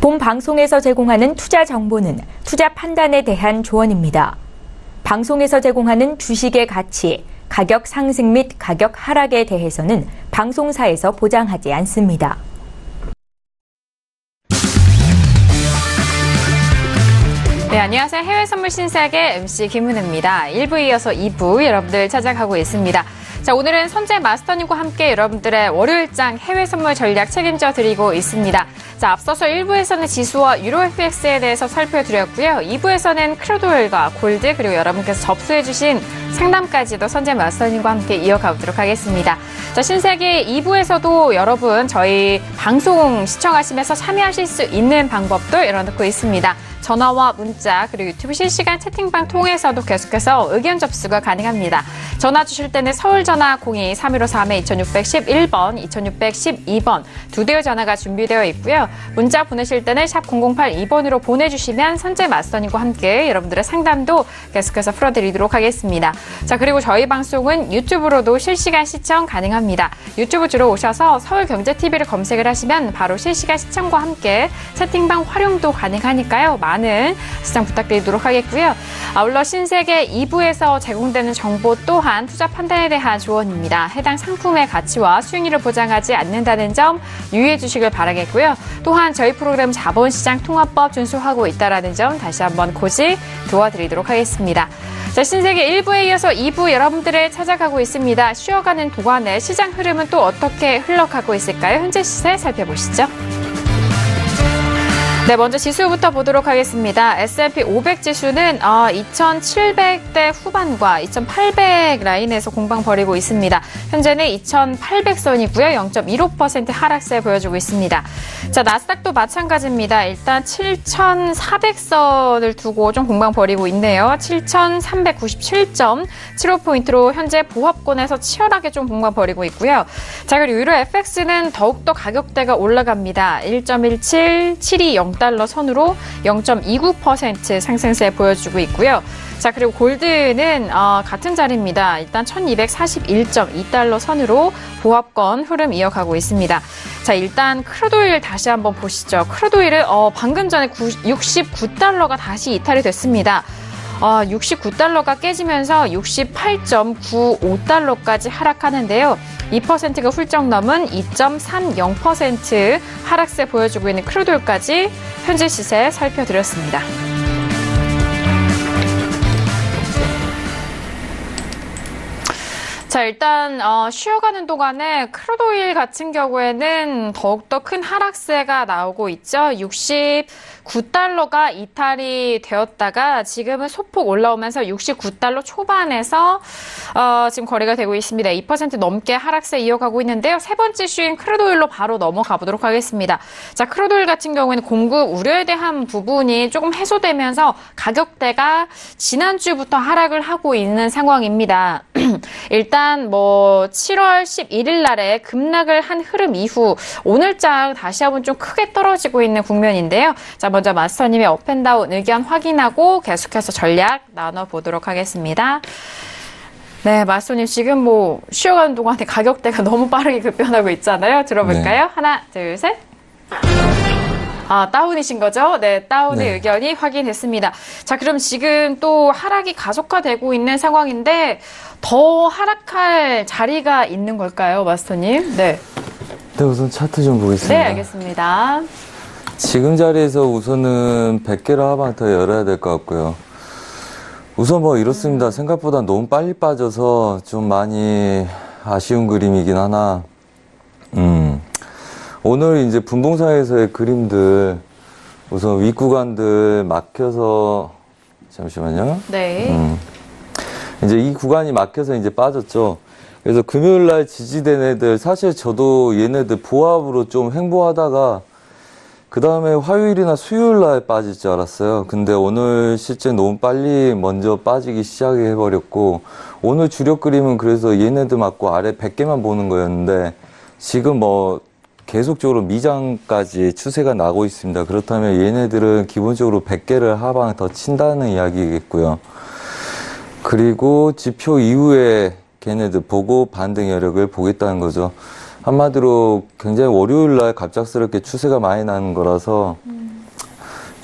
본 방송에서 제공하는 투자 정보는 투자 판단에 대한 조언입니다. 방송에서 제공하는 주식의 가치, 가격 상승 및 가격 하락에 대해서는 방송사에서 보장하지 않습니다. 네, 안녕하세요. 해외 선물 신세계 MC 김은혜입니다. 1부에 이어서 2부 여러분들 찾아가고 있습니다. 자, 오늘은 선재 마스터님과 함께 여러분들의 월요일장 해외 선물 전략 책임져 드리고 있습니다. 자, 앞서서 1부에서는 지수와 유로 FX에 대해서 살펴드렸고요. 2부에서는 크루드오일과 골드 그리고 여러분께서 접수해주신 상담까지도 선재 마스터님과 함께 이어가보도록 하겠습니다. 자, 신세계 2부에서도 여러분 저희 방송 시청하시면서 참여하실 수 있는 방법도 열어놓고 있습니다. 전화와 문자 그리고 유튜브 실시간 채팅방 통해서도 계속해서 의견 접수가 가능합니다. 전화 주실 때는 서울전화 02-3153-2611번, 2612번 두 대의 전화가 준비되어 있고요. 문자 보내실 때는 샵 0082번으로 보내주시면 선재 마스터님과 함께 여러분들의 상담도 계속해서 풀어드리도록 하겠습니다. 자, 그리고 저희 방송은 유튜브로도 실시간 시청 가능합니다. 유튜브 주로 오셔서 서울경제TV를 검색을 하시면 바로 실시간 시청과 함께 채팅방 활용도 가능하니까요. 많은 시청 부탁드리도록 하겠고요. 아울러 신세계 2부에서 제공되는 정보 또한 투자 판단에 대한 조언입니다. 해당 상품의 가치와 수익률을 보장하지 않는다는 점 유의해 주시길 바라겠고요. 또한 저희 프로그램 자본시장 통합법 준수하고 있다는 점 다시 한번 고지 도와드리도록 하겠습니다. 자, 신세계 1부에 이어서 2부 여러분들을 찾아가고 있습니다. 쉬어가는 동안에 시장 흐름은 또 어떻게 흘러가고 있을까요? 현재 시세 살펴보시죠. 네, 먼저 지수부터 보도록 하겠습니다. S&P 500 지수는 2,700대 후반과 2,800 라인에서 공방 벌이고 있습니다. 현재는 2,800선이고요. 0.15% 하락세 보여주고 있습니다. 자, 나스닥도 마찬가지입니다. 일단 7,400선을 두고 좀 공방 벌이고 있네요. 7,397.75포인트로 현재 보합권에서 치열하게 좀 공방 벌이고 있고요. 자, 그리고 유로 FX는 더욱더 가격대가 올라갑니다. 1.17, 720 달러 선으로 0.29% 상승세 보여주고 있고요. 자, 그리고 골드는 같은 자리입니다. 일단 1241.2달러 선으로 보합권 흐름 이어가고 있습니다. 자, 일단 크루드오일 다시 한번 보시죠. 크루드오일은 방금 전에 69달러가 다시 이탈이 됐습니다. 69달러가 깨지면서 68.95달러까지 하락하는데요. 2%가 훌쩍 넘은 2.30% 하락세 보여주고 있는 크루드오일까지 현재 시세 살펴드렸습니다. 자, 일단 쉬어가는 동안에 크루드오일 같은 경우에는 더욱더 큰 하락세가 나오고 있죠. 69달러가 이탈이 되었다가 지금은 소폭 올라오면서 69달러 초반에서 지금 거래가 되고 있습니다. 2% 넘게 하락세 이어가고 있는데요. 세 번째 이슈인 크루드오일로 바로 넘어가 보도록 하겠습니다. 자, 크루드오일 같은 경우에는 공급 우려에 대한 부분이 조금 해소되면서 가격대가 지난주부터 하락을 하고 있는 상황입니다. 일단 7월 11일 날에 급락을 한 흐름 이후 오늘장 다시 한번 좀 크게 떨어지고 있는 국면인데요. 자, 먼저 마스터님의 업앤다운 의견 확인하고 계속해서 전략 나눠보도록 하겠습니다. 네, 마스터님 지금 쉬어가는 동안에 가격대가 너무 빠르게 급변하고 있잖아요. 들어볼까요? 네. 하나, 둘, 셋. 다운이신 거죠? 네, 다운의 의견이 확인됐습니다. 자, 그럼 지금 또 하락이 가속화되고 있는 상황인데 더 하락할 자리가 있는 걸까요, 마스터님? 네. 네, 우선 차트 좀 보겠습니다. 네, 알겠습니다. 지금 자리에서 우선은 100개를 하방 더 열어야 될 것 같고요. 우선 이렇습니다. 생각보다 너무 빨리 빠져서 좀 많이 아쉬운 그림이긴 하나, 오늘 이제 분봉사에서의 그림들, 우선 윗구간들 막혀서, 잠시만요. 네. 이제 이 구간이 막혀서 이제 빠졌죠. 그래서 금요일날 지지된 애들, 사실 저도 얘네들 보합으로 좀 횡보하다가, 그 다음에 화요일이나 수요일날 빠질 줄 알았어요. 근데 오늘 실제 너무 빨리 먼저 빠지기 시작해버렸고, 오늘 주력 그림은 그래서 얘네들 맞고 아래 100개만 보는 거였는데, 지금 계속적으로 미장까지 추세가 나고 있습니다. 그렇다면 얘네들은 기본적으로 100개를 하방 더 친다는 이야기겠고요. 그리고 지표 이후에 걔네들 보고 반등 여력을 보겠다는 거죠. 한마디로 굉장히 월요일날 갑작스럽게 추세가 많이 나는 거라서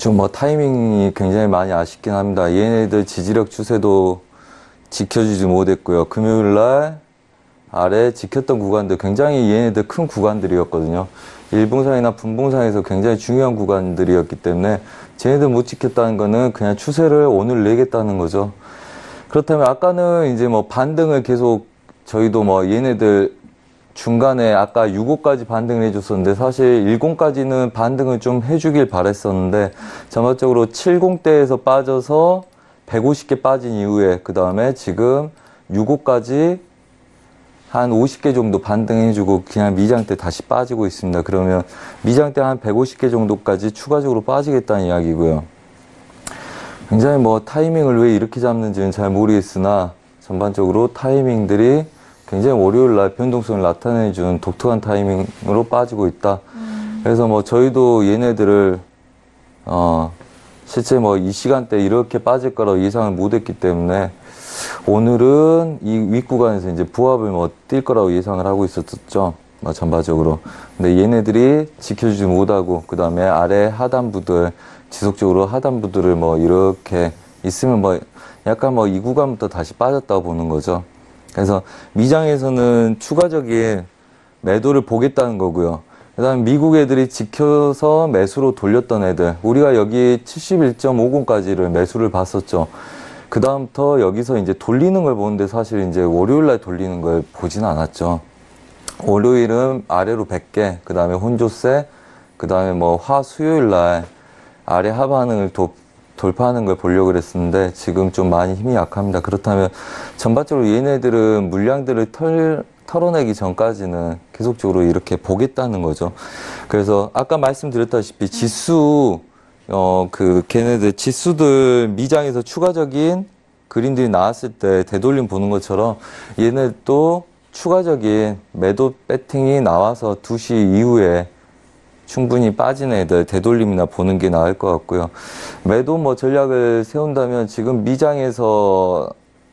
좀 뭐 타이밍이 굉장히 많이 아쉽긴 합니다. 얘네들 지지력 추세도 지켜주지 못했고요. 금요일 날 아래 지켰던 구간들 굉장히 얘네들 큰 구간들이었거든요. 일봉상이나 분봉상에서 굉장히 중요한 구간들이었기 때문에 쟤네들 못 지켰다는 거는 그냥 추세를 오늘 내겠다는 거죠. 그렇다면 아까는 이제 뭐 반등을 계속 저희도 뭐 얘네들 중간에 아까 6호까지 반등을 해줬었는데 사실 10까지는 반등을 좀 해주길 바랬었는데 전반적으로 70대에서 빠져서 150개 빠진 이후에 그 다음에 지금 6호까지 한 50개 정도 반등해주고 그냥 미장대 다시 빠지고 있습니다. 그러면 미장대 한 150개 정도까지 추가적으로 빠지겠다는 이야기고요. 굉장히 뭐 타이밍을 왜 이렇게 잡는지는 잘 모르겠으나 전반적으로 타이밍들이 굉장히 월요일 날 변동성을 나타내주는 독특한 타이밍으로 빠지고 있다. 그래서 뭐 저희도 얘네들을 실제 뭐 이 시간대 이렇게 빠질 거라고 예상을 못했기 때문에 오늘은 이 윗구간에서 이제 부합을 뭐 뛸 거라고 예상을 하고 있었죠. 뭐 전반적으로. 근데 얘네들이 지켜주지 못하고 그 다음에 아래 하단부들 지속적으로 하단부들을 뭐 이렇게 있으면 뭐 약간 뭐 이 구간부터 다시 빠졌다고 보는 거죠. 그래서 미장에서는 추가적인 매도를 보겠다는 거고요. 그 다음에 미국 애들이 지켜서 매수로 돌렸던 애들 우리가 여기 71.50까지를 매수를 봤었죠. 그 다음부터 여기서 이제 돌리는 걸 보는데 사실 이제 월요일 날 돌리는 걸 보지는 않았죠. 월요일은 아래로 100개, 그 다음에 혼조세, 그 다음에 뭐 수요일 날 아래 하반응을 돌파하는 걸 보려고 그랬었는데 지금 좀 많이 힘이 약합니다. 그렇다면 전반적으로 얘네들은 물량들을 털어내기 전까지는 계속적으로 이렇게 보겠다는 거죠. 그래서 아까 말씀드렸다시피 지수 걔네들 지수들 미장에서 추가적인 그림들이 나왔을 때 되돌림 보는 것처럼 얘네도 추가적인 매도 배팅이 나와서 2시 이후에 충분히 빠진 애들 되돌림이나 보는 게 나을 것 같고요. 매도 뭐 전략을 세운다면 지금 미장에서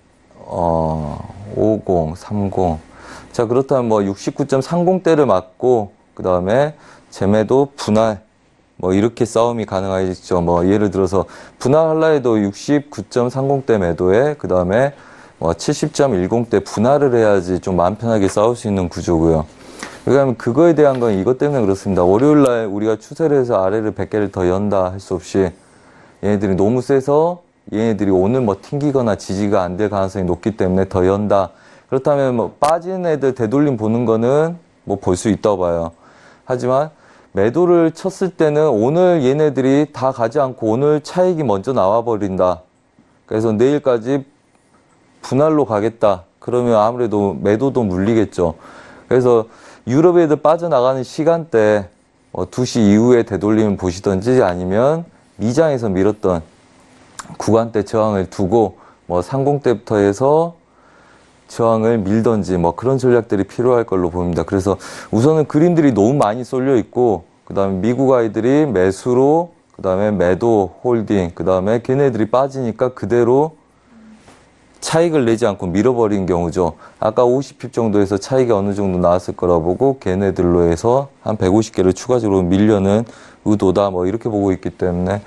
50, 30. 자, 그렇다면 뭐 69.30대를 맞고 그 다음에 재매도 분할 뭐 이렇게 싸움이 가능하겠죠. 뭐 예를 들어서 분할할라 해도 69.30대 매도에 그 다음에 뭐 70.10대 분할을 해야지 좀 마음 편하게 싸울 수 있는 구조고요. 그러면 그거에 대한 건 이것 때문에 그렇습니다. 월요일 날 우리가 추세를 해서 아래를 100개를 더 연다 할 수 없이 얘네들이 너무 세서 얘네들이 오늘 뭐 튕기거나 지지가 안 될 가능성이 높기 때문에 더 연다. 그렇다면 뭐 빠진 애들 되돌림 보는 거는 뭐 볼 수 있다고 봐요. 하지만 매도를 쳤을 때는 오늘 얘네들이 다 가지 않고 오늘 차익이 먼저 나와버린다. 그래서 내일까지 분할로 가겠다. 그러면 아무래도 매도도 물리겠죠. 그래서 유럽 애들 빠져나가는 시간대 2시 이후에 되돌림을 보시던지 아니면 미장에서 밀었던 구간대 저항을 두고 뭐 30대부터 해서 저항을 밀던지 뭐 그런 전략들이 필요할 걸로 보입니다. 그래서 우선은 그림들이 너무 많이 쏠려 있고 그 다음에 미국 아이들이 매수로 그 다음에 매도 홀딩 그 다음에 걔네들이 빠지니까 그대로 차익을 내지 않고 밀어버린 경우죠. 아까 50핍 정도에서 차익이 어느 정도 나왔을 거라 보고 걔네들로 해서 한 150개를 추가적으로 밀려는 의도다 뭐 이렇게 보고 있기 때문에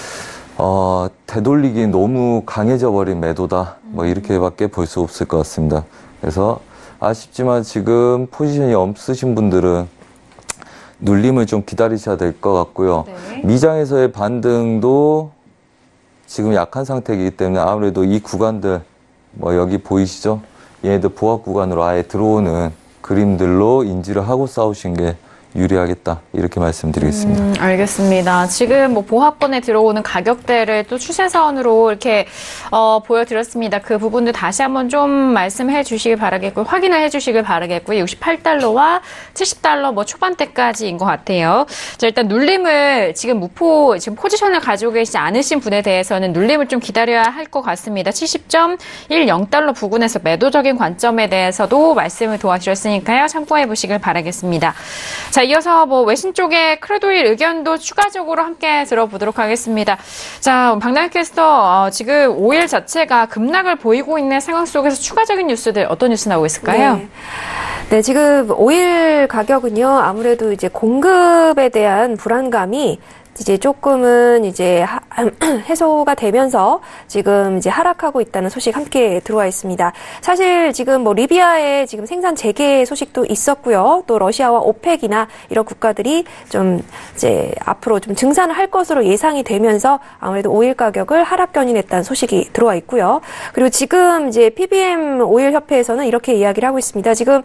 되돌리기 너무 강해져 버린 매도다 뭐 이렇게밖에 볼 수 없을 것 같습니다. 그래서 아쉽지만 지금 포지션이 없으신 분들은 눌림을 좀 기다리셔야 될 것 같고요. 네. 미장에서의 반등도 지금 약한 상태이기 때문에 아무래도 이 구간들 뭐 여기 보이시죠? 얘네들 보합 구간으로 아예 들어오는 그림들로 인지를 하고 싸우신 게 유리하겠다 이렇게 말씀드리겠습니다. 알겠습니다. 지금 뭐 보합권에 들어오는 가격대를 또 추세선으로 이렇게 보여드렸습니다. 그 부분들 다시 한번 좀 말씀해 주시길 바라겠고요. 확인을 해 주시길 바라겠고요. 68달러와 70달러 뭐 초반대까지인 것 같아요. 자, 일단 눌림을 지금 포지션을 가지고 계시지 않으신 분에 대해서는 눌림을 좀 기다려야 할 것 같습니다. 70.10달러 부근에서 매도적인 관점에 대해서도 말씀을 도와주셨으니까요. 참고해 보시길 바라겠습니다. 자, 이어서 뭐 외신 쪽의 크루드오일 의견도 추가적으로 함께 들어보도록 하겠습니다. 자, 박나영 캐스터, 지금 오일 자체가 급락을 보이고 있는 상황 속에서 추가적인 뉴스들 어떤 뉴스 나오고 있을까요? 네, 지금 오일 가격은요, 아무래도 이제 공급에 대한 불안감이 이제 조금은 이제 해소가 되면서 지금 이제 하락하고 있다는 소식 함께 들어와 있습니다. 사실 지금 뭐 리비아의 지금 생산 재개 소식도 있었고요. 또 러시아와 오펙이나 이런 국가들이 좀 이제 앞으로 좀 증산을 할 것으로 예상이 되면서 아무래도 오일 가격을 하락 견인했다는 소식이 들어와 있고요. 그리고 지금 이제 PBM 오일 협회에서는 이렇게 이야기를 하고 있습니다. 지금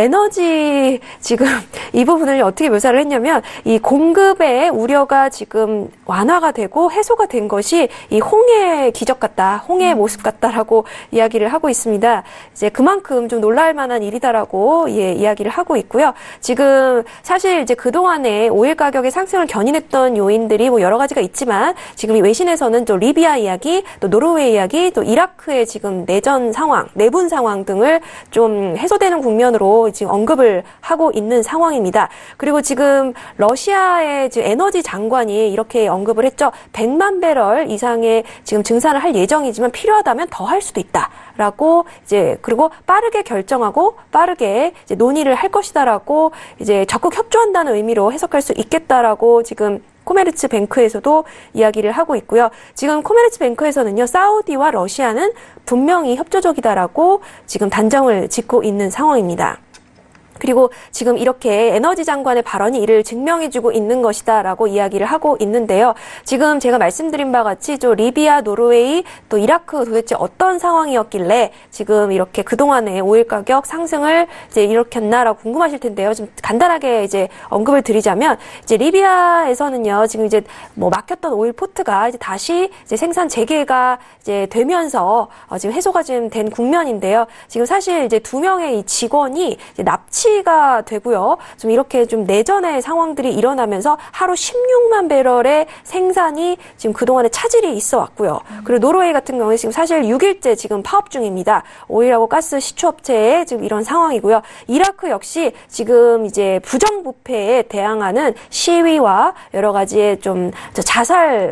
에너지 지금 이 부분을 어떻게 묘사를 했냐면 이 공급의 우려가 지금 완화가 되고 해소가 된 것이 이 홍해의 기적 같다, 홍해의 모습 같다라고 이야기를 하고 있습니다. 이제 그만큼 좀 놀랄 만한 일이다라고 이야기를 하고 있고요. 지금 사실 이제 그동안에 오일 가격의 상승을 견인했던 요인들이 뭐 여러 가지가 있지만 지금 이 외신에서는 또 리비아 이야기, 또 노르웨이 이야기, 또 이라크의 지금 내전 상황, 내분 상황 등을 좀 해소되는 국면으로 지금 언급을 하고 있는 상황입니다. 그리고 지금 러시아의 지금 에너지 장관이 이렇게 언급을 했죠. 100만 배럴 이상의 지금 증산을 할 예정이지만 필요하다면 더 할 수도 있다라고 이제 그리고 빠르게 결정하고 빠르게 이제 논의를 할 것이다라고 이제 적극 협조한다는 의미로 해석할 수 있겠다라고 지금 코메르츠 뱅크에서도 이야기를 하고 있고요. 지금 코메르츠 뱅크에서는요, 사우디와 러시아는 분명히 협조적이다라고 지금 단정을 짓고 있는 상황입니다. 그리고 지금 이렇게 에너지 장관의 발언이 이를 증명해주고 있는 것이다라고 이야기를 하고 있는데요. 지금 제가 말씀드린 바와 같이 좀 리비아, 노르웨이, 또 이라크 도대체 어떤 상황이었길래 지금 이렇게 그동안에 오일 가격 상승을 이제 일으켰나라고 궁금하실 텐데요. 좀 간단하게 이제 언급을 드리자면 이제 리비아에서는요, 지금 이제 뭐 막혔던 오일 포트가 이제 다시 이제 생산 재개가 이제 되면서 지금 해소가 좀 된 국면인데요. 지금 사실 이제 2명의 이 직원이 이제 납치가 되고요. 좀 이렇게 좀 내전의 상황들이 일어나면서 하루 16만 배럴의 생산이 지금 그동안에 차질이 있어 왔고요. 그리고 노르웨이 같은 경우에 지금 사실 6일째 지금 파업 중입니다. 오일하고 가스 시추업체의 지금 이런 상황이고요. 이라크 역시 지금 이제 부정부패에 대항하는 시위와 여러 가지의 좀 자살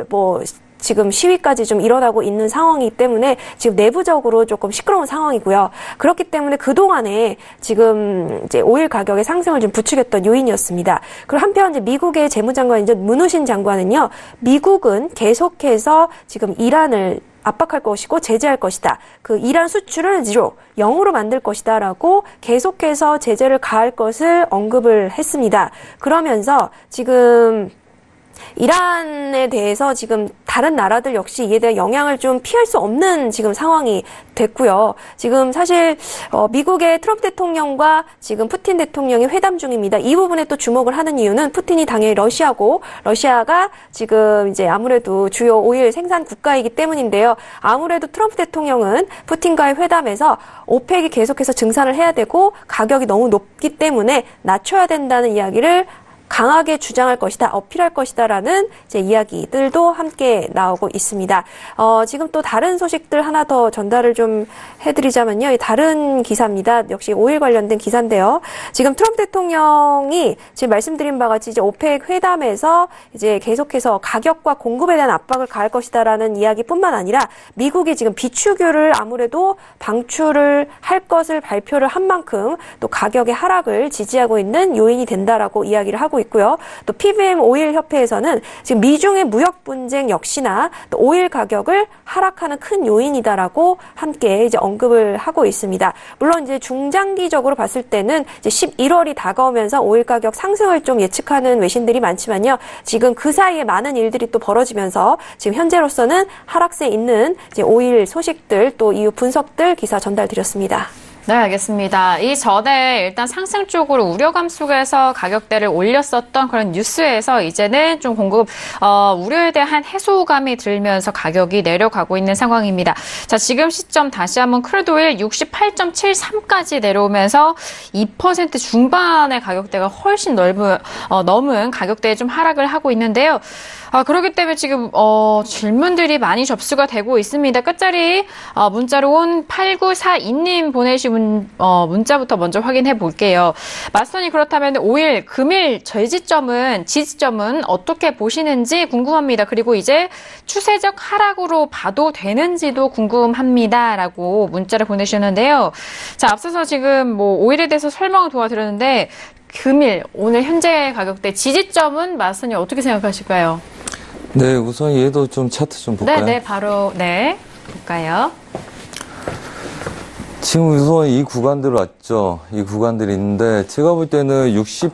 지금 시위까지 좀 일어나고 있는 상황이기 때문에 지금 내부적으로 조금 시끄러운 상황이고요. 그렇기 때문에 그동안에 지금 이제 오일 가격의 상승을 좀 부추겼던 요인이었습니다. 그리고 한편 이제 미국의 재무장관 이제 문우신 장관은요, 미국은 계속해서 지금 이란을 압박할 것이고 제재할 것이다. 그 이란 수출을 0으로 만들 것이다라고 계속해서 제재를 가할 것을 언급을 했습니다. 그러면서 지금 이란에 대해서 지금 다른 나라들 역시 이에 대한 영향을 좀 피할 수 없는 지금 상황이 됐고요. 지금 사실 미국의 트럼프 대통령과 지금 푸틴 대통령이 회담 중입니다. 이 부분에 또 주목을 하는 이유는 푸틴이 당연히 러시아고 러시아가 지금 이제 아무래도 주요 오일 생산 국가이기 때문인데요. 아무래도 트럼프 대통령은 푸틴과의 회담에서 오펙이 계속해서 증산을 해야 되고 가격이 너무 높기 때문에 낮춰야 된다는 이야기를 강하게 주장할 것이다, 어필할 것이다라는 이제 이야기들도 함께 나오고 있습니다. 지금 또 다른 소식들 하나 더 전달을 좀 해드리자면요. 다른 기사입니다. 역시 오일 관련된 기사인데요. 지금 트럼프 대통령이 지금 말씀드린 바와 같이 이제 오펙 회담에서 이제 계속해서 가격과 공급에 대한 압박을 가할 것이다라는 이야기뿐만 아니라 미국이 지금 비축유를 아무래도 방출을 할 것을 발표를 한 만큼 또 가격의 하락을 지지하고 있는 요인이 된다라고 이야기를 하고 있고요. 또 PBM 오일 협회에서는 지금 미중의 무역 분쟁 역시나 또 오일 가격을 하락하는 큰 요인이다라고 함께 이제 언급을 하고 있습니다. 물론 이제 중장기적으로 봤을 때는 이제 11월이 다가오면서 오일 가격 상승을 좀 예측하는 외신들이 많지만요. 지금 그 사이에 많은 일들이 또 벌어지면서 지금 현재로서는 하락세에 있는 이제 오일 소식들 또 이후 분석들 기사 전달드렸습니다. 네, 알겠습니다. 이전에 일단 상승 쪽으로 우려감 속에서 가격대를 올렸었던 그런 뉴스에서 이제는 좀 공급 우려에 대한 해소감이 들면서 가격이 내려가고 있는 상황입니다. 자, 지금 시점 다시 한번 크루드오일 68.73까지 내려오면서 2% 중반의 가격대가 훨씬 넘은 가격대에 좀 하락을 하고 있는데요. 그렇기 때문에 지금 질문들이 많이 접수가 되고 있습니다. 끝자리 문자로 온 8942님 보내신 문자부터 먼저 확인해 볼게요. 마스터님, 그렇다면 오일 금일 지지점은 어떻게 보시는지 궁금합니다. 그리고 이제 추세적 하락으로 봐도 되는지도 궁금합니다라고 문자를 보내주셨는데요. 자, 앞서서 지금 오일에 대해서 설명을 도와드렸는데 금일 오늘 현재 가격대 지지점은 마스터님 어떻게 생각하실까요? 네, 우선 얘도 좀 차트 좀 볼까요? 네, 바로 볼까요? 지금 우선 이 구간들 왔죠. 이 구간들이 있는데 제가 볼 때는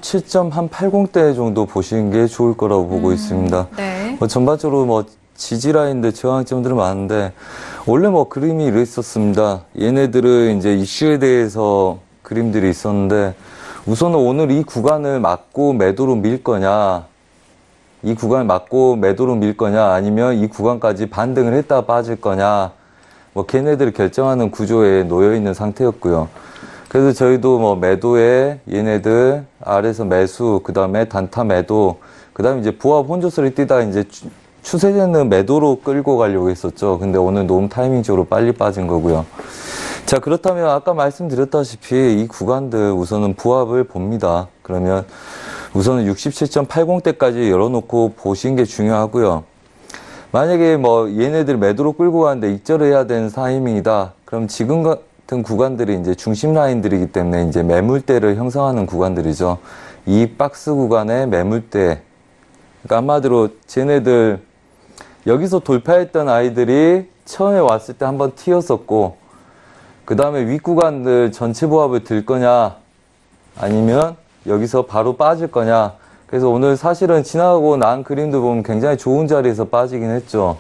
67.80대 정도 보시는 게 좋을 거라고 보고 있습니다. 네. 전반적으로 지지라인들 저항점들은 많은데 원래 그림이 이랬었습니다. 얘네들은 이제 이슈에 대해서 그림들이 있었는데 우선은 오늘 이 구간을 막고 매도로 밀 거냐, 이 구간을 막고 매도로 밀 거냐, 아니면 이 구간까지 반등을 했다가 빠질 거냐, 걔네들을 결정하는 구조에 놓여 있는 상태였고요. 그래서 저희도 매도에 얘네들 아래에서 매수, 그 다음에 단타 매도, 그 다음에 이제 보합 혼조세를 뛰다가 이제 추세되는 매도로 끌고 가려고 했었죠. 근데 오늘 너무 타이밍적으로 빨리 빠진 거고요. 자, 그렇다면 아까 말씀드렸다시피 이 구간들 우선은 보합을 봅니다. 그러면 우선은 67.80대까지 열어놓고 보시는 게 중요하고요. 만약에 얘네들 매도로 끌고 가는데 익절을 해야 되는 타이밍이다. 그럼 지금 같은 구간들이 이제 중심 라인들이기 때문에 이제 매물대를 형성하는 구간들이죠. 이 박스 구간의 매물대. 그러니까 한마디로 쟤네들 여기서 돌파했던 아이들이 처음에 왔을 때 한번 튀었었고, 그 다음에 윗구간들 전체 보합을 들 거냐, 아니면 여기서 바로 빠질 거냐. 그래서 오늘 사실은 지나가고 난 그림들 보면 굉장히 좋은 자리에서 빠지긴 했죠.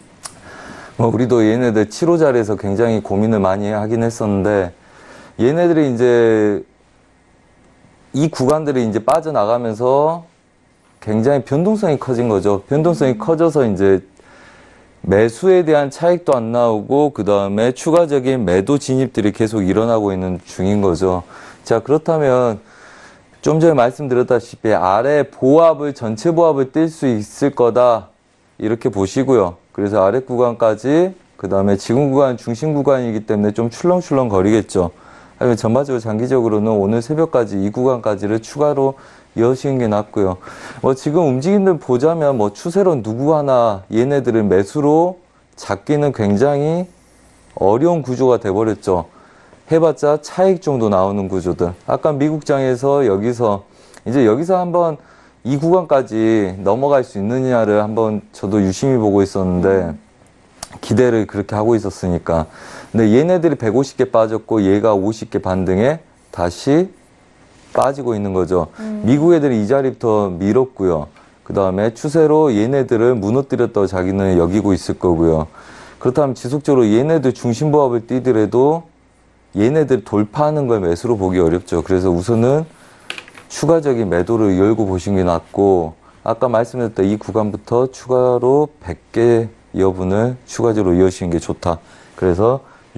우리도 얘네들 7호 자리에서 굉장히 고민을 많이 하긴 했었는데, 얘네들이 이제 이 구간들이 이제 빠져나가면서 굉장히 변동성이 커진 거죠. 변동성이 커져서 이제 매수에 대한 차익도 안 나오고 그 다음에 추가적인 매도 진입들이 계속 일어나고 있는 중인 거죠. 자, 그렇다면 좀 전에 말씀드렸다시피 아래 보합을 전체 보합을 뛸 수 있을 거다 이렇게 보시고요. 그래서 아래 구간까지 그 다음에 지금 구간 중심 구간이기 때문에 좀 출렁출렁 거리겠죠. 하지만 전반적으로 장기적으로는 오늘 새벽까지 이 구간까지를 추가로 이어지는 게 낫고요. 지금 움직임들 보자면 추세로 누구 하나 얘네들을 매수로 잡기는 굉장히 어려운 구조가 돼버렸죠. 해봤자 차익 정도 나오는 구조들. 아까 미국장에서 여기서 한번 이 구간까지 넘어갈 수 있느냐를 한번 저도 유심히 보고 있었는데 기대를 그렇게 하고 있었으니까. 근데 얘네들이 150개 빠졌고 얘가 50개 반등에 다시 빠지고 있는 거죠. 미국 애들이 이 자리부터 밀었고요. 그 다음에 추세로 얘네들을 무너뜨렸다고 자기는 여기고 있을 거고요. 그렇다면 지속적으로 얘네들 중심보합을 뛰더라도 얘네들 돌파하는 걸 매수로 보기 어렵죠. 그래서 우선은 추가적인 매도를 열고 보시는 게 낫고, 아까 말씀드렸던 이 구간부터 추가로 100개 여분을 추가적으로 이어지는 게 좋다. 그래서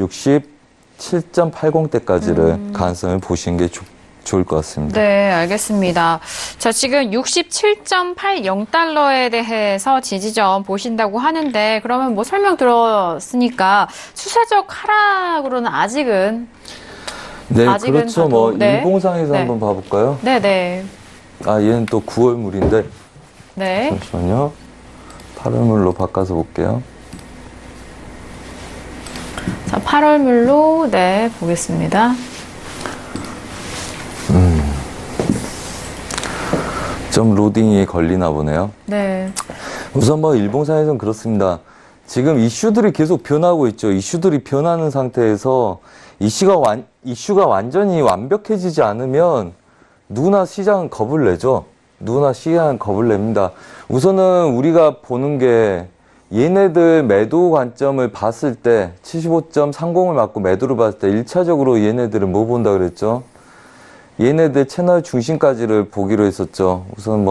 67.80대까지를 가능성을 보시는 게 좋을 것 같습니다. 네, 알겠습니다. 자, 지금 67.80달러에 대해서 지지점 보신다고 하는데, 그러면 설명 들었으니까 추세적 하락으로는 아직은 네, 그렇죠. 일봉상에서 네. 한번 봐볼까요? 네네. 아, 얘는 또 9월물인데. 네. 잠시만요. 8월물로 바꿔서 볼게요. 자, 8월물로 보겠습니다. 좀 로딩이 걸리나 보네요. 네. 우선 일봉상에서는 그렇습니다. 지금 이슈들이 계속 변하고 있죠. 이슈들이 변하는 상태에서 이슈가 완전히 완벽해지지 않으면 누구나 시장은 겁을 내죠. 누구나 시장은 겁을 냅니다. 우선은 우리가 보는 게 얘네들 매도 관점을 봤을 때 75.30을 맞고 매도를 봤을 때 1차적으로 얘네들은 뭐 본다 그랬죠? 얘네들 채널 중심까지를 보기로 했었죠. 우선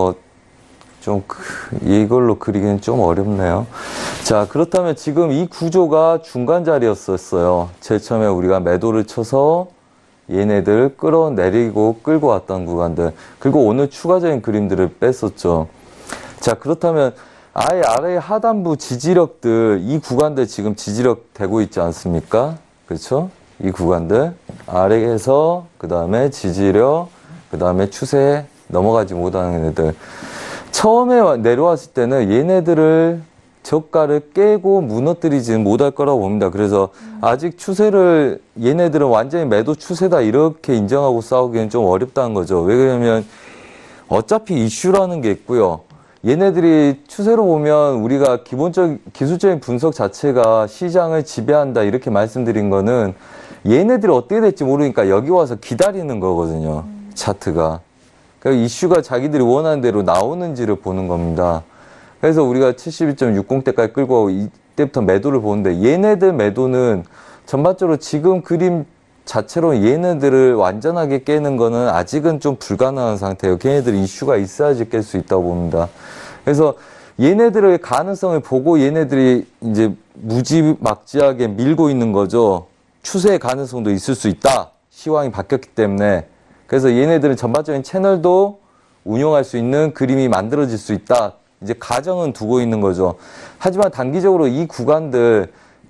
이걸로 그리기는 좀 어렵네요. 자, 그렇다면 지금 이 구조가 중간 자리였었어요. 제일 처음에 우리가 매도를 쳐서 얘네들 끌어내리고 끌고 왔던 구간들. 그리고 오늘 추가적인 그림들을 뺐었죠. 자, 그렇다면 아예 아래 하단부 지지력들, 이 구간들 지금 지지력 되고 있지 않습니까? 그렇죠? 이 구간들 아래에서 그 다음에 지지력, 그 다음에 추세에 넘어가지 못하는 애들. 처음에 내려왔을 때는 얘네들을 저가를 깨고 무너뜨리지는 못할 거라고 봅니다. 그래서 아직 추세를 얘네들은 완전히 매도 추세다 이렇게 인정하고 싸우기는 좀 어렵다는 거죠. 왜 그러냐면 어차피 이슈라는 게 있고요. 얘네들이 추세로 보면 우리가 기술적인 분석 자체가 시장을 지배한다 이렇게 말씀드린 거는 얘네들이 어떻게 될지 모르니까 여기 와서 기다리는 거거든요. 차트가. 그러니까 이슈가 자기들이 원하는 대로 나오는지를 보는 겁니다. 그래서 우리가 72.60대까지 끌고 이때부터 매도를 보는데 얘네들 매도는 전반적으로 지금 그림 자체로 얘네들을 완전하게 깨는 거는 아직은 좀 불가능한 상태예요. 걔네들 이슈가 있어야지 깰 수 있다고 봅니다. 그래서 얘네들의 가능성을 보고 얘네들이 이제 무지막지하게 밀고 있는 거죠. 추세의 가능성도 있을 수 있다. 시황이 바뀌었기 때문에. 그래서 얘네들은 전반적인 채널도 운용할 수 있는 그림이 만들어질 수 있다. 이제 가정은 두고 있는 거죠. 하지만 단기적으로 이 구간들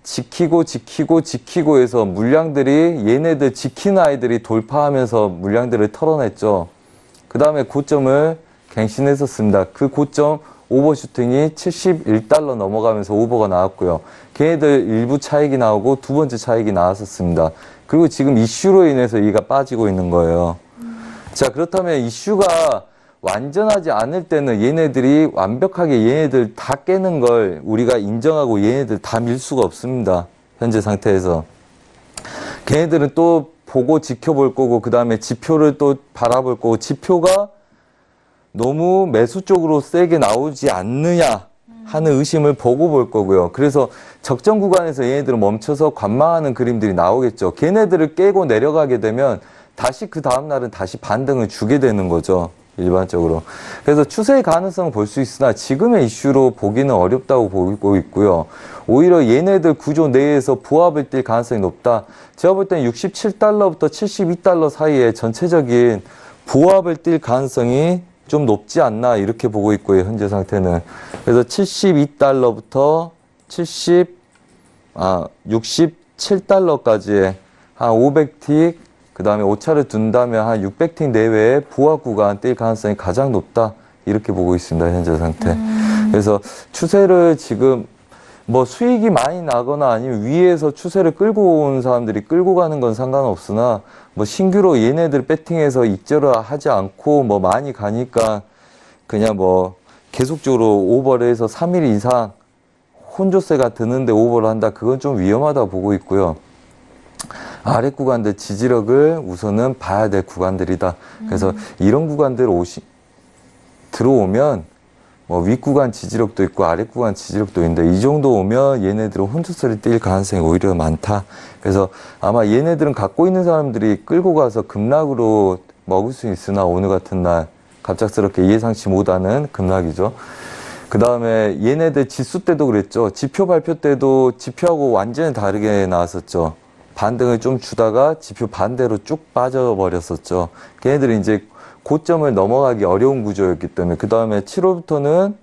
지키고 해서 물량들이 얘네들 지키는 아이들이 돌파하면서 물량들을 털어냈죠. 그 다음에 고점을 갱신했었습니다. 그 고점 오버슈팅이 71달러 넘어가면서 오버가 나왔고요. 걔네들 일부 차익이 나오고 두 번째 차익이 나왔었습니다. 그리고 지금 이슈로 인해서 얘가 빠지고 있는 거예요. 자, 그렇다면 이슈가 완전하지 않을 때는 얘네들이 완벽하게 얘네들 다 깨는 걸 우리가 인정하고 얘네들 다 밀 수가 없습니다. 현재 상태에서. 걔네들은 또 보고 지켜볼 거고 그 다음에 지표를 또 바라볼 거고 지표가 너무 매수 쪽으로 세게 나오지 않느냐 하는 의심을 보고 볼 거고요. 그래서 적정 구간에서 얘네들은 멈춰서 관망하는 그림들이 나오겠죠. 걔네들을 깨고 내려가게 되면 다시 그 다음날은 다시 반등을 주게 되는 거죠. 일반적으로. 그래서 추세의 가능성을 볼 수 있으나 지금의 이슈로 보기는 어렵다고 보고 있고요. 오히려 얘네들 구조 내에서 부합을 띌 가능성이 높다. 제가 볼 때는 67달러부터 72달러 사이에 전체적인 부합을 띌 가능성이 좀 높지 않나 이렇게 보고 있고요. 현재 상태는. 그래서 72달러부터 67달러까지의 한 500틱 그 다음에 오차를 둔다면 한 600틱 내외의 부합 구간 뛸 가능성이 가장 높다. 이렇게 보고 있습니다. 현재 상태. 그래서 추세를 지금 뭐 수익이 많이 나거나 아니면 위에서 추세를 끌고 온 사람들이 끌고 가는 건 상관없으나 뭐 신규로 얘네들 배팅해서 익절을 하지 않고 뭐 많이 가니까 그냥 뭐 계속적으로 오버를 해서 3일 이상 혼조세가 드는데 오버를 한다. 그건 좀 위험하다 보고 있고요. 아래 구간들 지지력을 우선은 봐야 될 구간들이다. 그래서 이런 구간들 들어오면 뭐 윗구간 지지력도 있고 아랫구간 지지력도 있는데 이 정도 오면 얘네들은 혼조세를 뛸 가능성이 오히려 많다. 그래서 아마 얘네들은 갖고 있는 사람들이 끌고 가서 급락으로 먹을 수 있으나 오늘 같은 날 갑작스럽게 예상치 못하는 급락이죠. 그 다음에 얘네들 지수 때도 그랬죠. 지표 발표 때도 지표하고 완전히 다르게 나왔었죠. 반등을 좀 주다가 지표 반대로 쭉 빠져버렸었죠. 걔네들이 이제 고점을 넘어가기 어려운 구조였기 때문에 그 다음에 7월부터는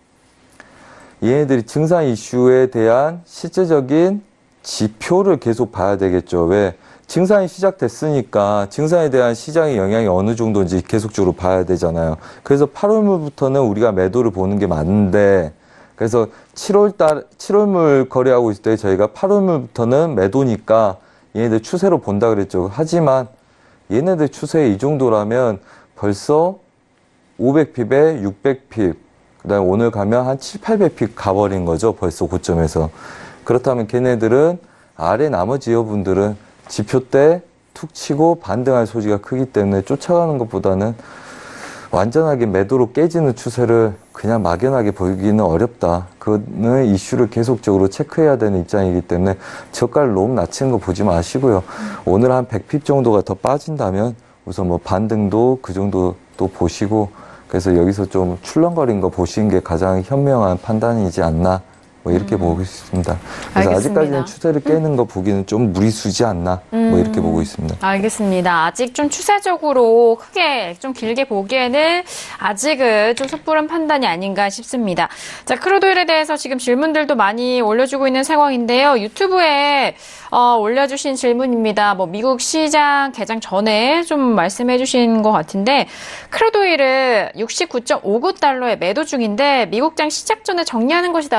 얘네들이 증상 이슈에 대한 실제적인 지표를 계속 봐야 되겠죠. 왜? 증상이 시작됐으니까 증상에 대한 시장의 영향이 어느 정도인지 계속적으로 봐야 되잖아요. 그래서 8월물부터는 우리가 매도를 보는 게 맞는데 그래서 7월물 거래하고 있을 때 저희가 8월물부터는 매도니까 얘네들 추세로 본다 그랬죠. 하지만 얘네들 추세 이 정도라면 벌써 500핍에 600핍, 그 다음에 오늘 가면 한 7, 800핍 가버린 거죠. 벌써 고점에서. 그렇다면 걔네들은 아래 나머지 여분들은 지표 때 툭 치고 반등할 소지가 크기 때문에 쫓아가는 것보다는 완전하게 매도로 깨지는 추세를 그냥 막연하게 보기는 어렵다. 그거는 이슈를 계속적으로 체크해야 되는 입장이기 때문에 저가를 너무 낮추는 거 보지 마시고요. 오늘 한 100핍 정도가 더 빠진다면 우선 뭐 반등도 그 정도 또 보시고 그래서 여기서 좀 출렁거린 거 보시는 게 가장 현명한 판단이지 않나 뭐 이렇게 보고 있습니다. 그래서 알겠습니다. 아직까지는 추세를 깨는 거 보기는 좀 무리수지 않나 뭐 이렇게 보고 있습니다. 알겠습니다. 아직 좀 추세적으로 크게 좀 길게 보기에는 아직은 좀 섣부른 판단이 아닌가 싶습니다. 자, 크루드오일에 대해서 지금 질문들도 많이 올려주고 있는 상황인데요. 유튜브에 올려주신 질문입니다. 뭐 미국 시장 개장 전에 좀 말씀해주신 것 같은데 크루드오일을 69.59달러에 매도 중인데 미국장 시작 전에 정리하는 것이 나을까요?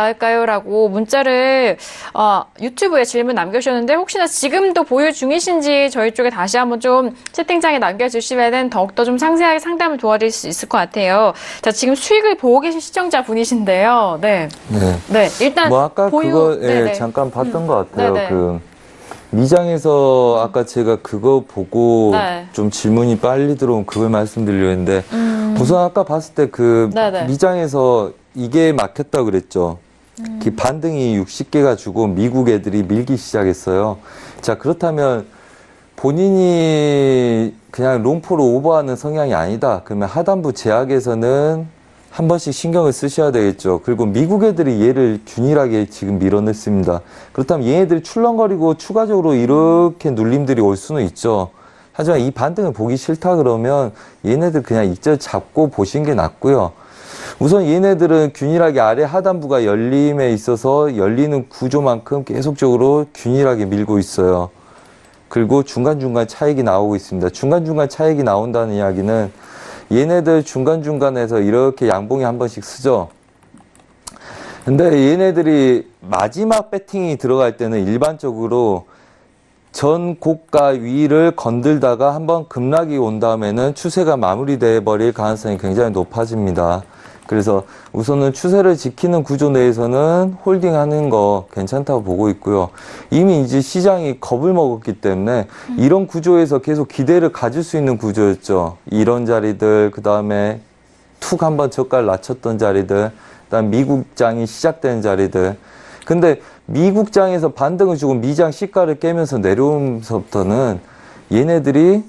보여라고 문자를 유튜브에 질문 남겨주셨는데 혹시나 지금도 보유 중이신지 저희 쪽에 다시 한번 좀 채팅창에 남겨주시면 더욱더 좀 상세하게 상담을 도와드릴 수 있을 것 같아요. 자, 지금 수익을 보고 계신 시청자분이신데요. 네. 일단 뭐 아까 보유, 그거 잠깐 봤던 것 같아요. 네네. 그 미장에서 아까 제가 그거 보고 네. 좀 질문이 빨리 들어온 그걸 말씀드리려 했는데 우선 아까 봤을 때 그 네네. 미장에서 이게 막혔다고 그랬죠. 그 반등이 60개가 주고 미국 애들이 밀기 시작했어요. 자, 그렇다면 본인이 그냥 롱포로 오버하는 성향이 아니다. 그러면 하단부 제약에서는 한 번씩 신경을 쓰셔야 되겠죠. 그리고 미국 애들이 얘를 균일하게 지금 밀어냈습니다. 그렇다면 얘네들이 출렁거리고 추가적으로 이렇게 눌림들이 올 수는 있죠. 하지만 이 반등을 보기 싫다 그러면 얘네들 그냥 익절 잡고 보신 게 낫고요. 우선 얘네들은 균일하게 아래 하단부가 열림에 있어서 열리는 구조만큼 계속적으로 균일하게 밀고 있어요. 그리고 중간중간 차익이 나오고 있습니다. 중간중간 차익이 나온다는 이야기는 얘네들 중간중간에서 이렇게 양봉이 한 번씩 쓰죠. 근데 얘네들이 마지막 배팅이 들어갈 때는 일반적으로 전 고가 위를 건들다가 한번 급락이 온 다음에는 추세가 마무리돼 버릴 가능성이 굉장히 높아집니다. 그래서 우선은 추세를 지키는 구조 내에서는 홀딩하는 거 괜찮다고 보고 있고요. 이미 이제 시장이 겁을 먹었기 때문에 이런 구조에서 계속 기대를 가질 수 있는 구조였죠. 이런 자리들, 그 다음에 툭 한번 저가를 낮췄던 자리들, 그다음 미국장이 시작된 자리들. 근데 미국장에서 반등을 주고 미장 시가를 깨면서 내려오면서부터는 얘네들이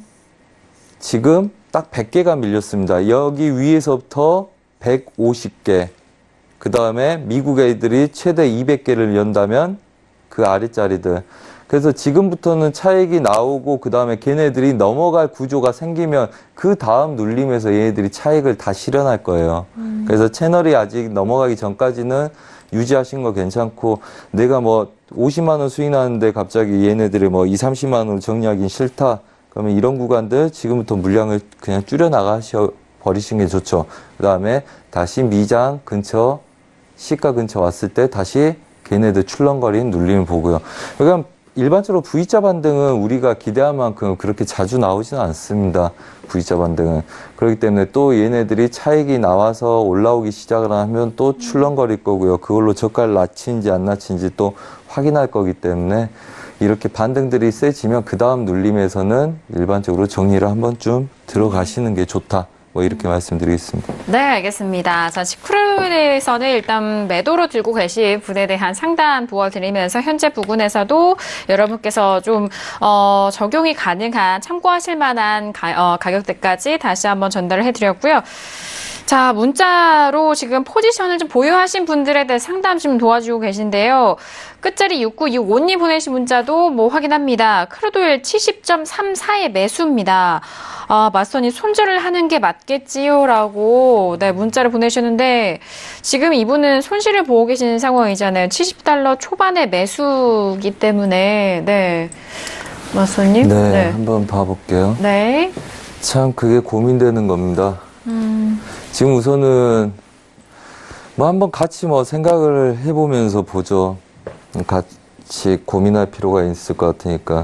지금 딱 100개가 밀렸습니다. 여기 위에서부터 150개. 그 다음에 미국 애들이 최대 200개를 연다면 그 아랫자리들. 그래서 지금부터는 차익이 나오고 그 다음에 걔네들이 넘어갈 구조가 생기면 그 다음 눌림에서 얘네들이 차익을 다 실현할 거예요. 그래서 채널이 아직 넘어가기 전까지는 유지하신 거 괜찮고 내가 뭐 50만 원 수익 나는데 갑자기 얘네들이 뭐 2, 30만 원으로 정리하긴 싫다. 그러면 이런 구간들 지금부터 물량을 그냥 줄여 나가셔 버리시는 게 좋죠. 그 다음에 다시 미장 근처, 시가 근처 왔을 때 다시 걔네들 출렁거리는 눌림을 보고요. 그러니까 일반적으로 V자 반등은 우리가 기대한 만큼 그렇게 자주 나오지는 않습니다. V자 반등은. 그렇기 때문에 또 얘네들이 차익이 나와서 올라오기 시작을 하면 또 출렁거릴 거고요. 그걸로 저가를 낮춘지 안 낮춘지 또 확인할 거기 때문에 이렇게 반등들이 세지면 그 다음 눌림에서는 일반적으로 정리를 한 번쯤 들어가시는 게 좋다. 뭐 이렇게 말씀드리겠습니다. 네, 알겠습니다. 자, 크루에서는 일단 매도로 들고 계신 분에 대한 상담 도와드리면서 현재 부근에서도 여러분께서 좀 적용이 가능한 참고하실 만한 가격대까지 다시 한번 전달을 해드렸고요. 자, 문자로 지금 포지션을 좀 보유하신 분들에 대해 상담 좀 도와주고 계신데요. 끝자리 6965님 보내신 문자도 뭐 확인합니다. 크루도일 70.34의 매수입니다. 마스터님 손절을 하는 게 맞겠지요? 라고 네, 문자를 보내셨는데 지금 이분은 손실을 보고 계시는 상황이잖아요. 70달러 초반의 매수기 때문에 네, 마스터님? 네, 한번 봐볼게요. 네. 참 그게 고민되는 겁니다. 지금 우선은 뭐 한번 같이 뭐 생각을 해보면서 보죠. 같이 고민할 필요가 있을 것 같으니까.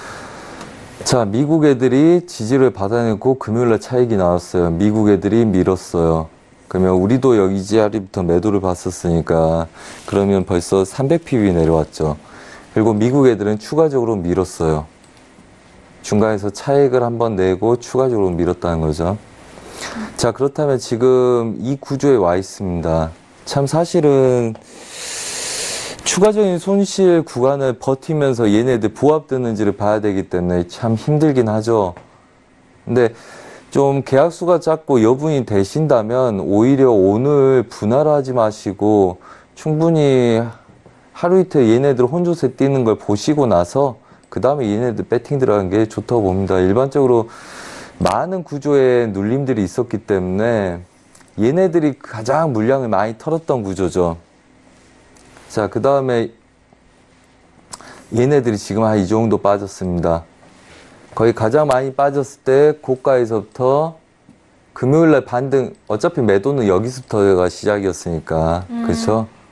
자, 미국 애들이 지지를 받아내고 금요일날 차익이 나왔어요. 미국 애들이 밀었어요. 그러면 우리도 여기 자리부터 매도를 봤었으니까 그러면 벌써 300pb 내려왔죠. 그리고 미국 애들은 추가적으로 밀었어요. 중간에서 차익을 한번 내고 추가적으로 밀었다는 거죠. 자, 그렇다면 지금 이 구조에 와 있습니다. 참 사실은 추가적인 손실 구간을 버티면서 얘네들 보합되는지를 봐야 되기 때문에 참 힘들긴 하죠. 근데 좀 계약수가 작고 여분이 되신다면 오히려 오늘 분할하지 마시고 충분히 하루 이틀 얘네들 혼조세 뛰는 걸 보시고 나서 그 다음에 얘네들 배팅 들어가는 게 좋다고 봅니다. 일반적으로 많은 구조에 눌림들이 있었기 때문에 얘네들이 가장 물량을 많이 털었던 구조죠. 자, 그 다음에 얘네들이 지금 한 이 정도 빠졌습니다. 거의 가장 많이 빠졌을 때 고가에서부터 금요일날 반등, 어차피 매도는 여기서부터가 시작이었으니까 그렇죠?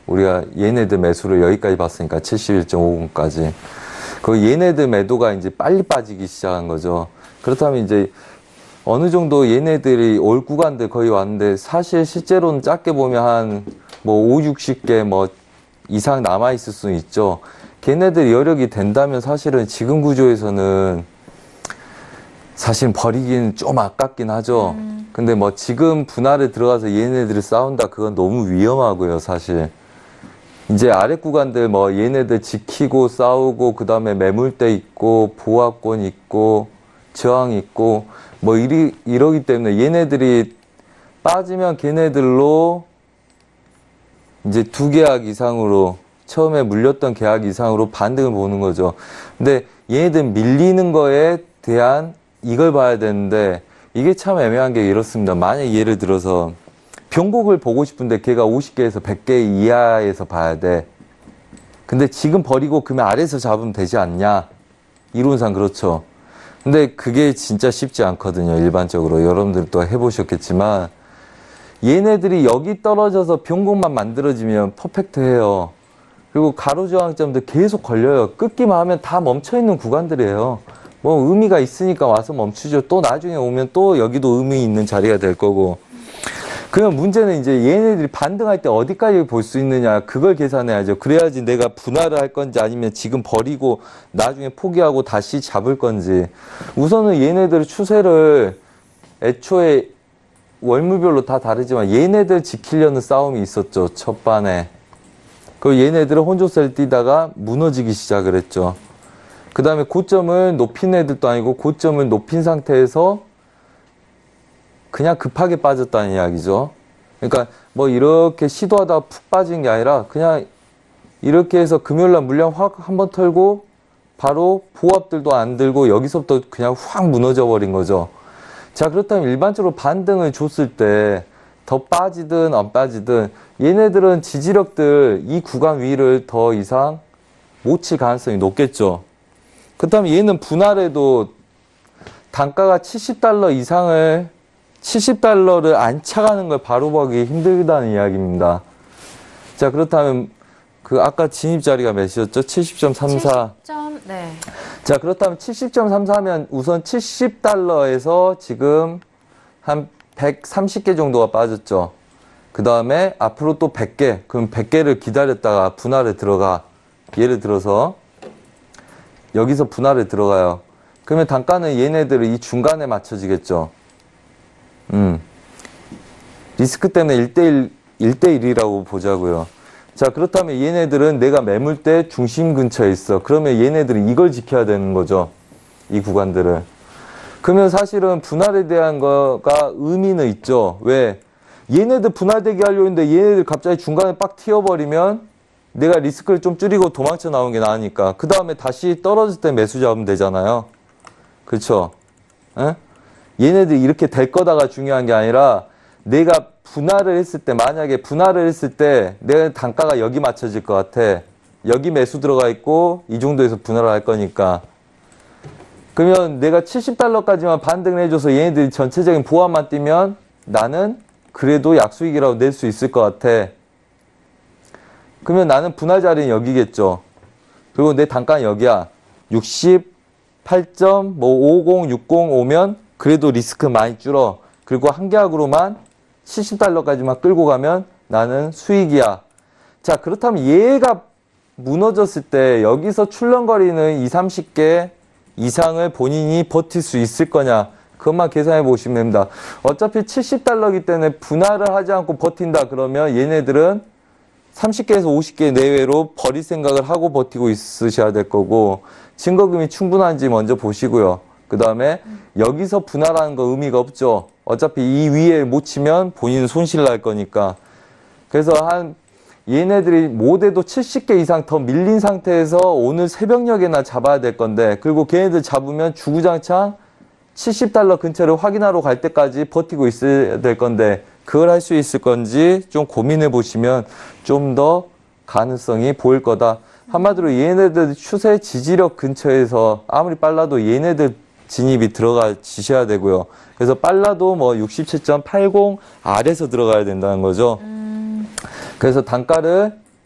우리가 얘네들 매수를 여기까지 봤으니까 71.50까지. 그 얘네들 매도가 이제 빨리 빠지기 시작한 거죠. 그렇다면 이제 어느 정도 얘네들이 올 구간들 거의 왔는데 사실 실제로는 작게 보면 한 뭐 5, 60개 뭐 이상 남아있을 수는 있죠. 걔네들 여력이 된다면 사실은 지금 구조에서는 사실 버리기는 좀 아깝긴 하죠. 근데 뭐 지금 분할에 들어가서 얘네들이 싸운다 그건 너무 위험하고요, 사실. 이제 아래 구간들 뭐 얘네들 지키고 싸우고 그 다음에 매물대 있고 보합권 있고 저항 있고 뭐 이러기 때문에 얘네들이 빠지면 걔네들로 이제 2계약 이상으로 처음에 물렸던 계약 이상으로 반등을 보는 거죠. 근데 얘네들 밀리는 거에 대한 이걸 봐야 되는데 이게 참 애매한 게 이렇습니다. 만약 예를 들어서 변곡을 보고 싶은데 걔가 50개에서 100개 이하에서 봐야 돼. 근데 지금 버리고 그러면 아래에서 잡으면 되지 않냐? 이론상 그렇죠. 근데 그게 진짜 쉽지 않거든요. 일반적으로. 여러분들도 해보셨겠지만 얘네들이 여기 떨어져서 변곡만 만들어지면 퍼펙트해요. 그리고 가로저항점도 계속 걸려요. 끊기만 하면 다 멈춰있는 구간들이에요. 뭐 의미가 있으니까 와서 멈추죠. 또 나중에 오면 또 여기도 의미 있는 자리가 될 거고. 그러면 문제는 이제 얘네들이 반등할 때 어디까지 볼 수 있느냐 그걸 계산해야죠. 그래야지 내가 분할을 할 건지 아니면 지금 버리고 나중에 포기하고 다시 잡을 건지. 우선은 얘네들 추세를 애초에 월물별로 다 다르지만 얘네들 지키려는 싸움이 있었죠. 첫 반에. 그리고 얘네들은 혼조세를 띄다가 무너지기 시작을 했죠. 그 다음에 고점을 높인 애들도 아니고 고점을 높인 상태에서 그냥 급하게 빠졌다는 이야기죠. 그러니까 뭐 이렇게 시도하다가 푹 빠진 게 아니라 그냥 이렇게 해서 금요일날 물량 확 한번 털고 바로 보합들도 안 들고 여기서부터 그냥 확 무너져 버린 거죠. 자, 그렇다면 일반적으로 반등을 줬을 때 더 빠지든 안 빠지든 얘네들은 지지력들 이 구간 위를 더 이상 못 칠 가능성이 높겠죠. 그렇다면 얘는 분할해도 단가가 70달러 이상을 70달러를 안 차가는 걸 바로 보기 힘들다는 이야기입니다. 자, 그렇다면 그 아까 진입 자리가 몇이었죠? 70.34. 네. 자, 그렇다면 70.34면 우선 70달러에서 지금 한 130개 정도가 빠졌죠. 그 다음에 앞으로 또 100개. 그럼 100개를 기다렸다가 분할에 들어가. 예를 들어서 여기서 분할에 들어가요. 그러면 단가는 얘네들은 이 중간에 맞춰지겠죠. 리스크 때문에 1대1이라고 보자고요. 자, 그렇다면 얘네들은 내가 매물대 중심 근처에 있어. 그러면 얘네들은 이걸 지켜야 되는 거죠. 이 구간들을. 그러면 사실은 분할에 대한 거가 의미는 있죠. 왜? 얘네들 분할되게 하려고 했는데 얘네들 갑자기 중간에 빡 튀어버리면 내가 리스크를 좀 줄이고 도망쳐 나오는 게 나으니까. 그 다음에 다시 떨어질 때 매수 잡으면 되잖아요. 그렇죠? 에? 얘네들이 이렇게 될 거다가 중요한 게 아니라 내가 분할을 했을 때, 만약에 분할을 했을 때 내 단가가 여기 맞춰질 것 같아. 여기 매수 들어가 있고 이 정도에서 분할을 할 거니까. 그러면 내가 70달러까지만 반등을 해줘서 얘네들이 전체적인 보합만 뛰면 나는 그래도 약수익이라고 낼 수 있을 것 같아. 그러면 나는 분할 자리는 여기겠죠. 그리고 내 단가는 여기야. 68.50, 60 오면 그래도 리스크 많이 줄어. 그리고 한 계약으로만 70달러까지만 끌고 가면 나는 수익이야. 자, 그렇다면 얘가 무너졌을 때 여기서 출렁거리는 20, 30개 이상을 본인이 버틸 수 있을 거냐. 그것만 계산해 보시면 됩니다. 어차피 70달러이기 때문에 분할을 하지 않고 버틴다 그러면 얘네들은 30개에서 50개 내외로 버릴 생각을 하고 버티고 있으셔야 될 거고, 증거금이 충분한지 먼저 보시고요. 그 다음에 여기서 분할하는 거 의미가 없죠. 어차피 이 위에 못 치면 본인은 손실 날 거니까. 그래서 한 얘네들이 못해도 70개 이상 더 밀린 상태에서 오늘 새벽녘에나 잡아야 될 건데, 그리고 걔네들 잡으면 주구장창 70달러 근처를 확인하러 갈 때까지 버티고 있어야 될 건데, 그걸 할 수 있을 건지 좀 고민해 보시면 좀 더 가능성이 보일 거다. 한마디로 얘네들 추세 지지력 근처에서 아무리 빨라도 얘네들 진입이 들어가지셔야 되고요. 그래서 빨라도 뭐 67.80 아래에서 들어가야 된다는 거죠. 그래서 단가를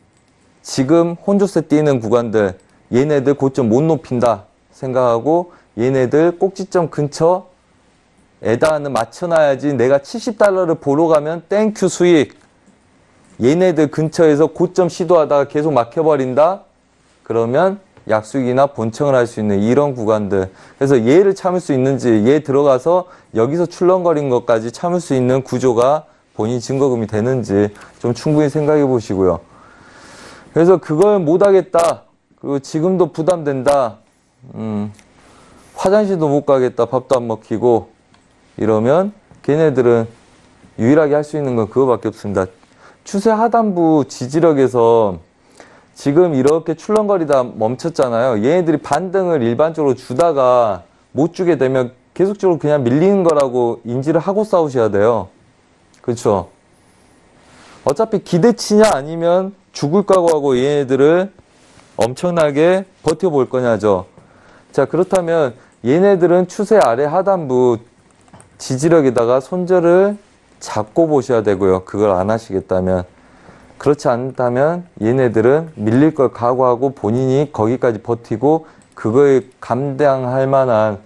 지금 혼조세 뛰는 구간들 얘네들 고점 못 높인다 생각하고 얘네들 꼭지점 근처에다는 맞춰놔야지 내가 70달러를 보러 가면 땡큐 수익. 얘네들 근처에서 고점 시도하다가 계속 막혀버린다? 그러면 약수익이나 본청을 할 수 있는 이런 구간들. 그래서 얘를 참을 수 있는지, 얘 들어가서 여기서 출렁거린 것까지 참을 수 있는 구조가 본인 증거금이 되는지 좀 충분히 생각해 보시고요. 그래서 그걸 못하겠다. 그리고 지금도 부담된다. 화장실도 못 가겠다. 밥도 안 먹히고. 이러면 걔네들은 유일하게 할 수 있는 건 그거밖에 없습니다. 추세 하단부 지지력에서 지금 이렇게 출렁거리다 멈췄잖아요. 얘네들이 반등을 일반적으로 주다가 못 주게 되면 계속적으로 그냥 밀리는 거라고 인지를 하고 싸우셔야 돼요. 그렇죠? 어차피 기대치냐 아니면 죽을 각오하고 얘네들을 엄청나게 버텨볼 거냐죠. 자, 그렇다면 얘네들은 추세 아래 하단부 지지력에다가 손절을 잡고 보셔야 되고요. 그걸 안 하시겠다면. 그렇지 않다면 얘네들은 밀릴 걸 각오하고 본인이 거기까지 버티고 그거에 감당할 만한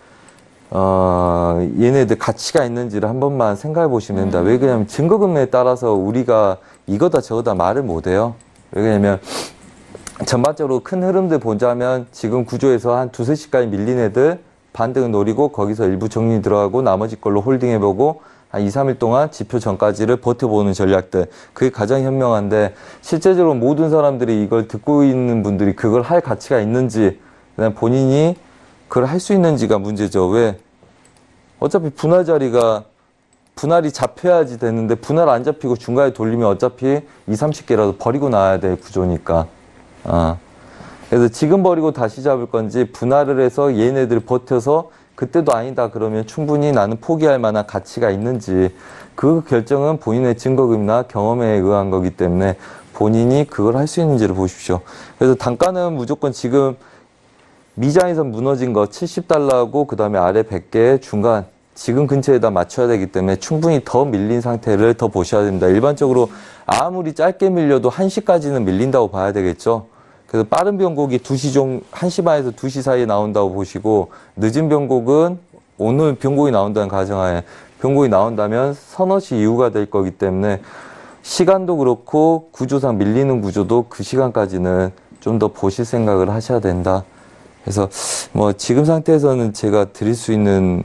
얘네들 가치가 있는지를 한 번만 생각해 보시면 됩니다. 왜 그러냐면 증거금액에 따라서 우리가 이거다 저거다 말을 못해요. 왜 그러냐면 전반적으로 큰 흐름들 보자면 지금 구조에서 한 두세 시까지 밀린 애들 반등을 노리고 거기서 일부 정리 들어가고 나머지 걸로 홀딩해보고 한 2, 3일 동안 지표 전까지를 버텨보는 전략들. 그게 가장 현명한데 실제적으로 모든 사람들이 이걸 듣고 있는 분들이 그걸 할 가치가 있는지 그다음 본인이 그걸 할 수 있는지가 문제죠. 왜? 어차피 분할 자리가 분할이 잡혀야지 되는데 분할 안 잡히고 중간에 돌리면 어차피 20, 30개라도 버리고 나와야 될 구조니까. 그래서 지금 버리고 다시 잡을 건지 분할을 해서 얘네들 버텨서 그때도 아니다 그러면 충분히 나는 포기할 만한 가치가 있는지 그 결정은 본인의 증거금이나 경험에 의한 거기 때문에 본인이 그걸 할 수 있는지를 보십시오. 그래서 단가는 무조건 지금 미장에서 무너진 거 70달러하고 그 다음에 아래 100개 중간 지금 근처에다 맞춰야 되기 때문에 충분히 더 밀린 상태를 더 보셔야 됩니다. 일반적으로 아무리 짧게 밀려도 1시까지는 밀린다고 봐야 되겠죠. 그래서 빠른 변곡이 1시 반에서 2시 사이에 나온다고 보시고 늦은 변곡은 오늘 변곡이 나온다는 가정하에 변곡이 나온다면 서너 시 이후가 될 거기 때문에 시간도 그렇고 구조상 밀리는 구조도 그 시간까지는 좀 더 보실 생각을 하셔야 된다. 그래서 뭐 지금 상태에서는 제가 드릴 수 있는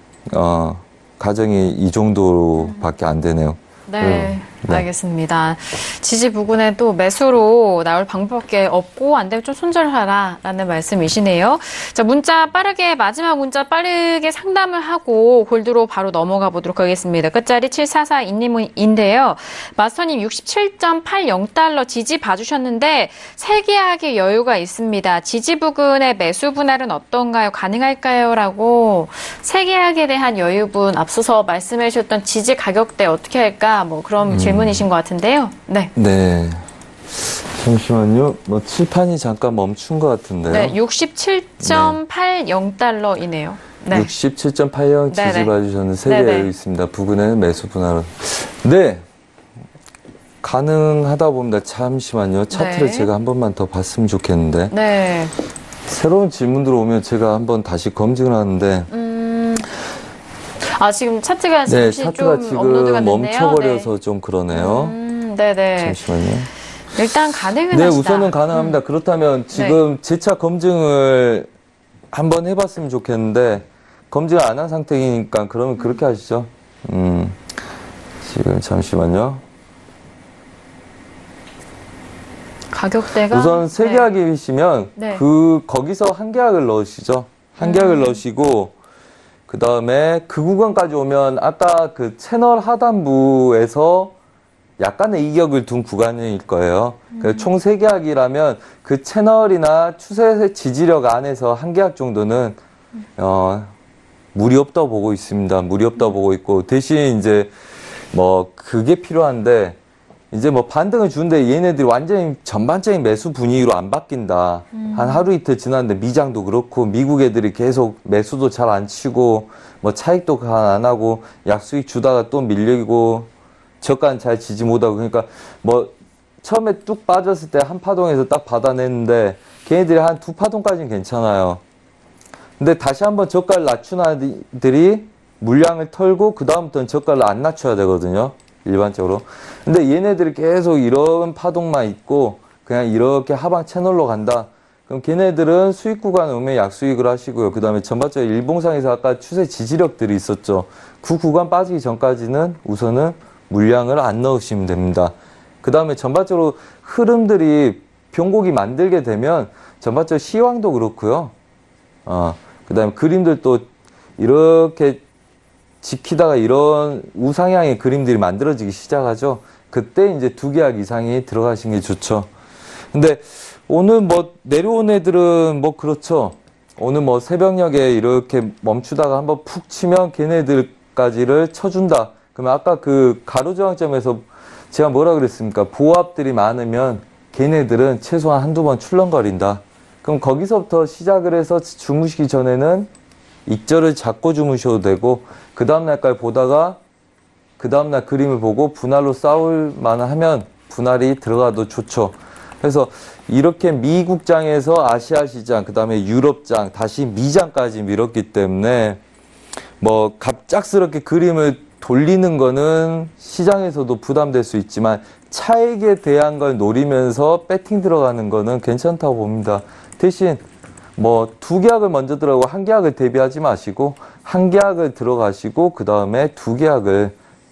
가정이 이 정도밖에 안 되네요. 네, 알겠습니다. 지지 부근에 또 매수로 나올 방법밖에 없고 안 되면 좀 손절하라라는 말씀이시네요. 자, 문자 빠르게 마지막 문자 빠르게 상담을 하고 골드로 바로 넘어가 보도록 하겠습니다. 끝자리 7442님인데요. 마스터님 67.80달러 지지 봐주셨는데 세계하게 여유가 있습니다. 지지 부근의 매수 분할은 어떤가요? 가능할까요? 라고 세계하게 대한 여유분 앞서서 말씀해 주셨던 지지 가격대 어떻게 할까? 뭐 그런 질문이신 것 같은데요. 네. 네. 잠시만요. 뭐 칠판이 잠깐 멈춘 것 같은데요. 네, 67.80달러이네요. 네. 67.80 지지 네네. 봐주셨는데 세 개 여유 있습니다. 부근에는 매수 분할은. 네. 가능하다 봅니다. 잠시만요. 차트를 네. 제가 한 번만 더 봤으면 좋겠는데. 네. 새로운 질문들 오면 제가 한번 다시 검증을 하는데. 지금 차트가 네, 잠시 차트가 좀 업로드가 지금 됐네요. 멈춰버려서 네. 좀 그러네요. 네네. 잠시만요. 일단 가능은 네, 하시다. 우선은 가능합니다. 그렇다면 지금 재차 검증을 한번 해봤으면 좋겠는데 검증을 안 한 상태이니까 그러면 그렇게 하시죠. 지금 잠시만요. 가격대가 우선 세 계약이시면 네. 거기서 한 계약을 넣으시죠. 한 계약을 넣으시고 그 다음에 그 구간까지 오면 아까 그 채널 하단부에서 약간의 이격을 둔 구간일 거예요. 총 3계약이라면 그 채널이나 추세 지지력 안에서 한 계약 정도는 무리 없다 보고 있습니다. 무리 없다 보고 있고 대신 이제 뭐 그게 필요한데 이제 뭐 반등을 주는데 얘네들이 완전히 전반적인 매수 분위기로 안 바뀐다. 한 하루 이틀 지났는데 미장도 그렇고 미국 애들이 계속 매수도 잘 안 치고 뭐 차익도 안 하고 약수익 주다가 또 밀리고 저가는 잘 지지 못하고 그러니까 뭐 처음에 뚝 빠졌을 때 한 파동에서 딱 받아냈는데 걔네들이 한 두 파동까지는 괜찮아요. 근데 다시 한번 저가를 낮춘 아이들이 물량을 털고 그 다음부터는 저가를 안 낮춰야 되거든요. 일반적으로. 근데 얘네들이 계속 이런 파동만 있고 그냥 이렇게 하방 채널로 간다. 그럼 걔네들은 수익 구간 오면 약수익을 하시고요. 그 다음에 전반적으로 일봉상에서 아까 추세 지지력들이 있었죠. 그 구간 빠지기 전까지는 우선은 물량을 안 넣으시면 됩니다. 그 다음에 전반적으로 흐름들이 변곡이 만들게 되면 전반적으로 시황도 그렇고요. 그 다음에 그림들도 이렇게 지키다가 이런 우상향의 그림들이 만들어지기 시작하죠. 그때 이제 2계약 이상이 들어가시는 게 좋죠. 근데 오늘 뭐 내려온 애들은 뭐 그렇죠. 오늘 뭐 새벽녘에 이렇게 멈추다가 한번 푹 치면 걔네들까지를 쳐준다. 그러면 아까 그 가로저항점에서 제가 뭐라 그랬습니까? 보합들이 많으면 걔네들은 최소한 한두 번 출렁거린다. 그럼 거기서부터 시작을 해서 주무시기 전에는 익절을 잡고 주무셔도 되고 그 다음날까지 보다가 그 다음날 그림을 보고 분할로 싸울 만하면 분할이 들어가도 좋죠. 그래서 이렇게 미국장에서 아시아시장, 그 다음에 유럽장, 다시 미장까지 밀었기 때문에 뭐 갑작스럽게 그림을 돌리는 거는 시장에서도 부담될 수 있지만 차익에 대한 걸 노리면서 배팅 들어가는 거는 괜찮다고 봅니다. 대신 뭐 2계약을 먼저 들어가고 1계약을 대비하지 마시고 1계약을 들어가시고 그 다음에 2계약을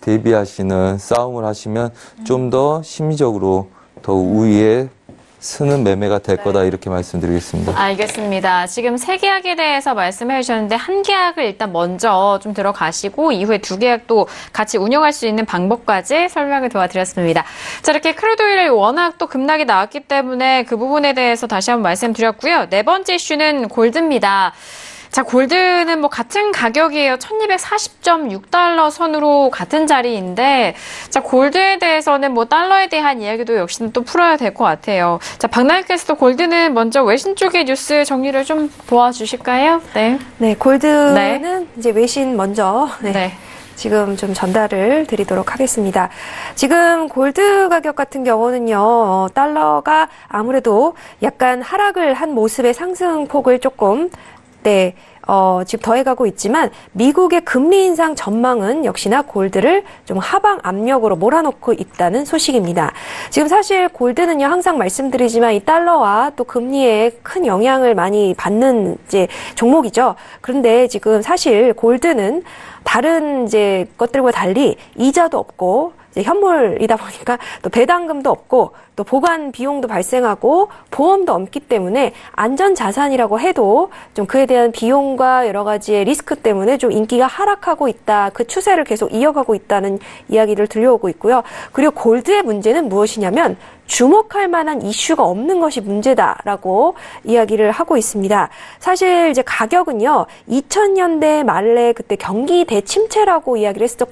대비하시는 싸움을 하시면 좀 더 심리적으로 더 우위에 쓰는 매매가 될 거다 이렇게 말씀드리겠습니다. 알겠습니다. 지금 3계약에 대해서 말씀해 주셨는데 1계약을 일단 먼저 좀 들어가시고 이후에 2계약도 같이 운영할 수 있는 방법까지 설명을 도와드렸습니다. 자, 이렇게 크루드 오일이 워낙 또 급락이 나왔기 때문에 그 부분에 대해서 다시 한번 말씀드렸고요. 네 번째 이슈는 골드입니다. 자, 골드는 뭐 같은 가격이에요. 1240.6달러 선으로 같은 자리인데, 자, 골드에 대해서는 뭐 달러에 대한 이야기도 역시나 또 풀어야 될 것 같아요. 자, 박나영 캐스터 골드는 먼저 외신 쪽의 뉴스 정리를 좀 도와주실까요? 네. 네, 골드는 이제 외신 먼저. 네. 지금 좀 전달을 드리도록 하겠습니다. 지금 골드 가격 같은 경우는요, 달러가 아무래도 약간 하락을 한 모습의 상승폭을 조금 지금 더해가고 있지만 미국의 금리 인상 전망은 역시나 골드를 좀 하방 압력으로 몰아넣고 있다는 소식입니다. 지금 사실 골드는요 항상 말씀드리지만 이 달러와 또 금리에 큰 영향을 많이 받는 이제 종목이죠. 그런데 지금 사실 골드는 다른 이제 것들과 달리 이자도 없고 이제 현물이다 보니까 또 배당금도 없고 또 보관 비용도 발생하고 보험도 없기 때문에 안전 자산이라고 해도 좀 그에 대한 비용과 여러 가지의 리스크 때문에 좀 인기가 하락하고 있다. 그 추세를 계속 이어가고 있다는 이야기를 들려오고 있고요. 그리고 골드의 문제는 무엇이냐면 주목할 만한 이슈가 없는 것이 문제다라고 이야기를 하고 있습니다. 사실 이제 가격은요, 2000년대 말에 그때 경기 대침체라고 이야기를 했었죠.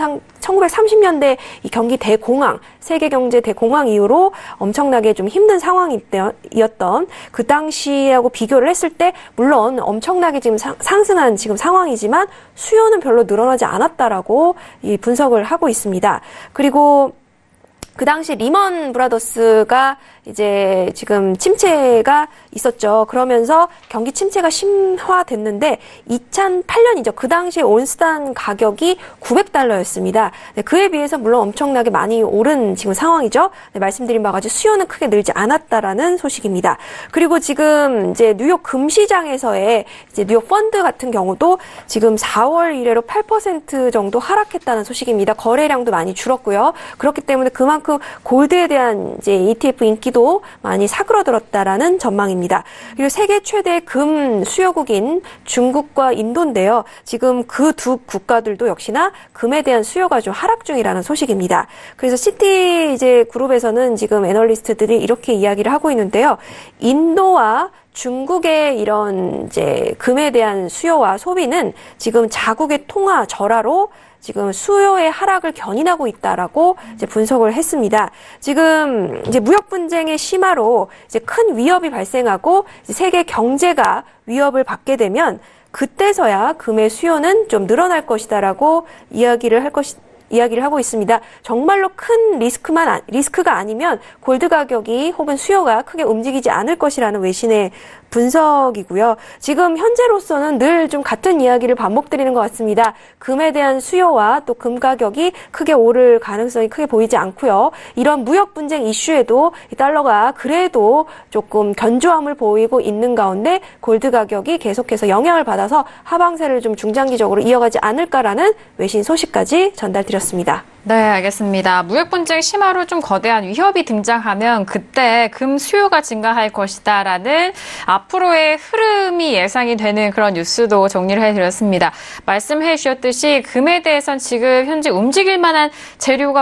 1930년대 이 경기 대공황, 세계 경제 대공황 이후로 엄청나게 좀 힘든 상황이었던 그 당시하고 비교를 했을 때 물론 엄청나게 지금 상승한 지금 상황이지만 수요는 별로 늘어나지 않았다라고 이 분석을 하고 있습니다. 그리고 그 당시 리먼 브라더스가 이제 지금 침체가 있었죠. 그러면서 경기 침체가 심화됐는데 2008년이죠. 그 당시에 온스당 가격이 900달러였습니다. 네, 그에 비해서 물론 엄청나게 많이 오른 지금 상황이죠. 네, 말씀드린 바와 같이 수요는 크게 늘지 않았다라는 소식입니다. 그리고 지금 이제 뉴욕 금시장에서의 이제 뉴욕 펀드 같은 경우도 지금 4월 이래로 8% 정도 하락했다는 소식입니다. 거래량도 많이 줄었고요. 그렇기 때문에 그만큼 골드에 대한 이제 ETF 인기도 많이 사그러들었다라는 전망입니다. 그리고 세계 최대 금 수요국인 중국과 인도인데요. 지금 그 두 국가들도 역시나 금에 대한 수요가 좀 하락 중이라는 소식입니다. 그래서 시티 이제 그룹에서는 지금 애널리스트들이 이렇게 이야기를 하고 있는데요. 인도와 중국의 이런 이제 금에 대한 수요와 소비는 지금 자국의 통화 절하로 지금 수요의 하락을 견인하고 있다라고 이제 분석을 했습니다. 지금 이제 무역 분쟁의 심화로 이제 큰 위협이 발생하고 이제 세계 경제가 위협을 받게 되면 그때서야 금의 수요는 좀 늘어날 것이다라고 이야기를 이야기를 하고 있습니다. 정말로 큰 리스크가 아니면 골드 가격이 혹은 수요가 크게 움직이지 않을 것이라는 외신의 분석이고요. 지금 현재로서는 늘 좀 같은 이야기를 반복드리는 것 같습니다. 금에 대한 수요와 또 금 가격이 크게 오를 가능성이 크게 보이지 않고요. 이런 무역 분쟁 이슈에도 이 달러가 그래도 조금 견조함을 보이고 있는 가운데 골드 가격이 계속해서 영향을 받아서 하방세를 좀 중장기적으로 이어가지 않을까라는 외신 소식까지 전달드렸습니다. 네, 알겠습니다. 무역 분쟁 심화로 좀 거대한 위협이 등장하면 그때 금 수요가 증가할 것이다라는 앞으로의 흐름이 예상이 되는 그런 뉴스도 정리를 해드렸습니다. 말씀해 주셨듯이 금에 대해선 지금 현재 움직일 만한 재료가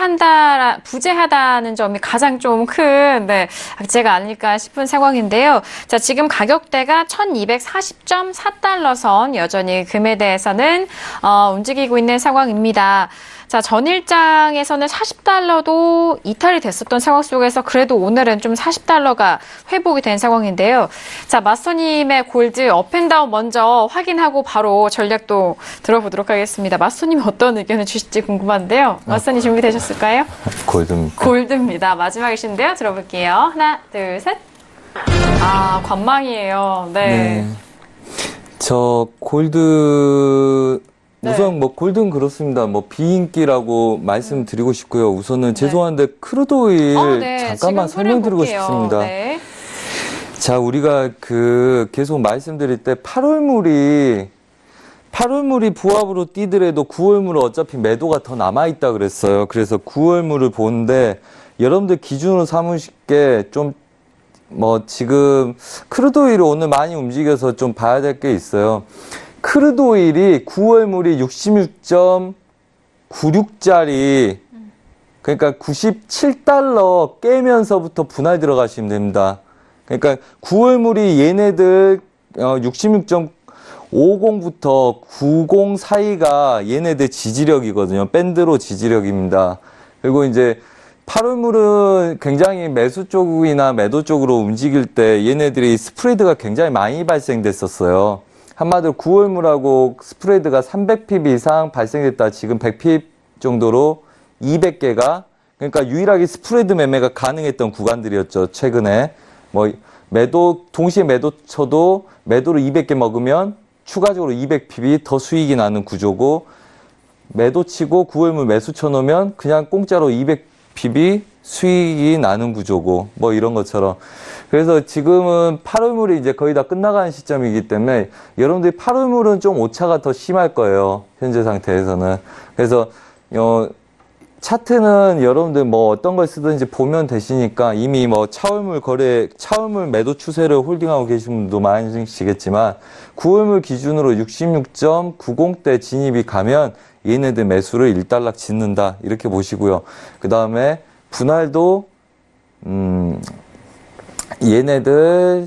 부재하다는 점이 가장 좀 큰 악재가 아닐까 싶은 상황인데요. 자, 지금 가격대가 1240.4달러 선 여전히 금에 대해서는 움직이고 있는 상황입니다. 자, 전일장에서는 40달러도 이탈이 됐었던 상황 속에서 그래도 오늘은 좀 40달러가 회복이 된 상황인데요. 자, 마스터님의 골드 업앤다운 먼저 확인하고 바로 전략도 들어보도록 하겠습니다. 마스터님이 어떤 의견을 주실지 궁금한데요. 마스터님 준비되셨을까요? 골드입니다. 골드입니다. 마지막이신데요. 들어볼게요. 하나, 둘, 셋. 아, 관망이에요. 네. 저 골드 우선 네. 골드는 그렇습니다. 비인기라고 말씀드리고 싶고요. 우선은 죄송한데 크루드 오일 잠깐만 설명드리고 싶습니다. 네. 자, 우리가 계속 말씀드릴 때 8월물이 부합으로 뛰더라도 9월물은 어차피 매도가 더 남아있다 그랬어요. 그래서 9월물을 보는데 여러분들 기준으로 삼으실 게 좀 지금 크루드 오일이 오늘 많이 움직여서 좀 봐야 될 게 있어요. 크루드 오일이 9월물이 66.96짜리 그러니까 97달러 깨면서부터 분할 들어가시면 됩니다. 그러니까 9월물이 얘네들 66.50부터 90 사이가 얘네들 지지력이거든요. 밴드로 지지력입니다. 그리고 이제 8월물은 굉장히 매수 쪽이나 매도 쪽으로 움직일 때 얘네들이 스프레드가 굉장히 많이 발생됐었어요. 한마디로 9월물하고 스프레드가 300핍 이상 발생됐다. 지금 100핍 정도로 200개가 그러니까 유일하게 스프레드 매매가 가능했던 구간들이었죠. 최근에 동시에 매도 쳐도 매도로 200개 먹으면 추가적으로 200핍이 더 수익이 나는 구조고 매도 치고 9월물 매수 쳐놓으면 그냥 공짜로 200핍이 수익이 나는 구조고 이런 것처럼. 그래서 지금은 8월물이 이제 거의 다 끝나가는 시점이기 때문에 여러분들이 8월물은 좀 오차가 더 심할 거예요. 현재 상태에서는. 그래서 차트는 여러분들 어떤 걸 쓰든지 보면 되시니까 이미 차월물 매도 추세를 홀딩하고 계신 분도 많으시겠지만 9월물 기준으로 66.90대 진입이 가면 얘네들 매수를 일단락 짓는다. 이렇게 보시고요. 그 다음에 분할도 얘네들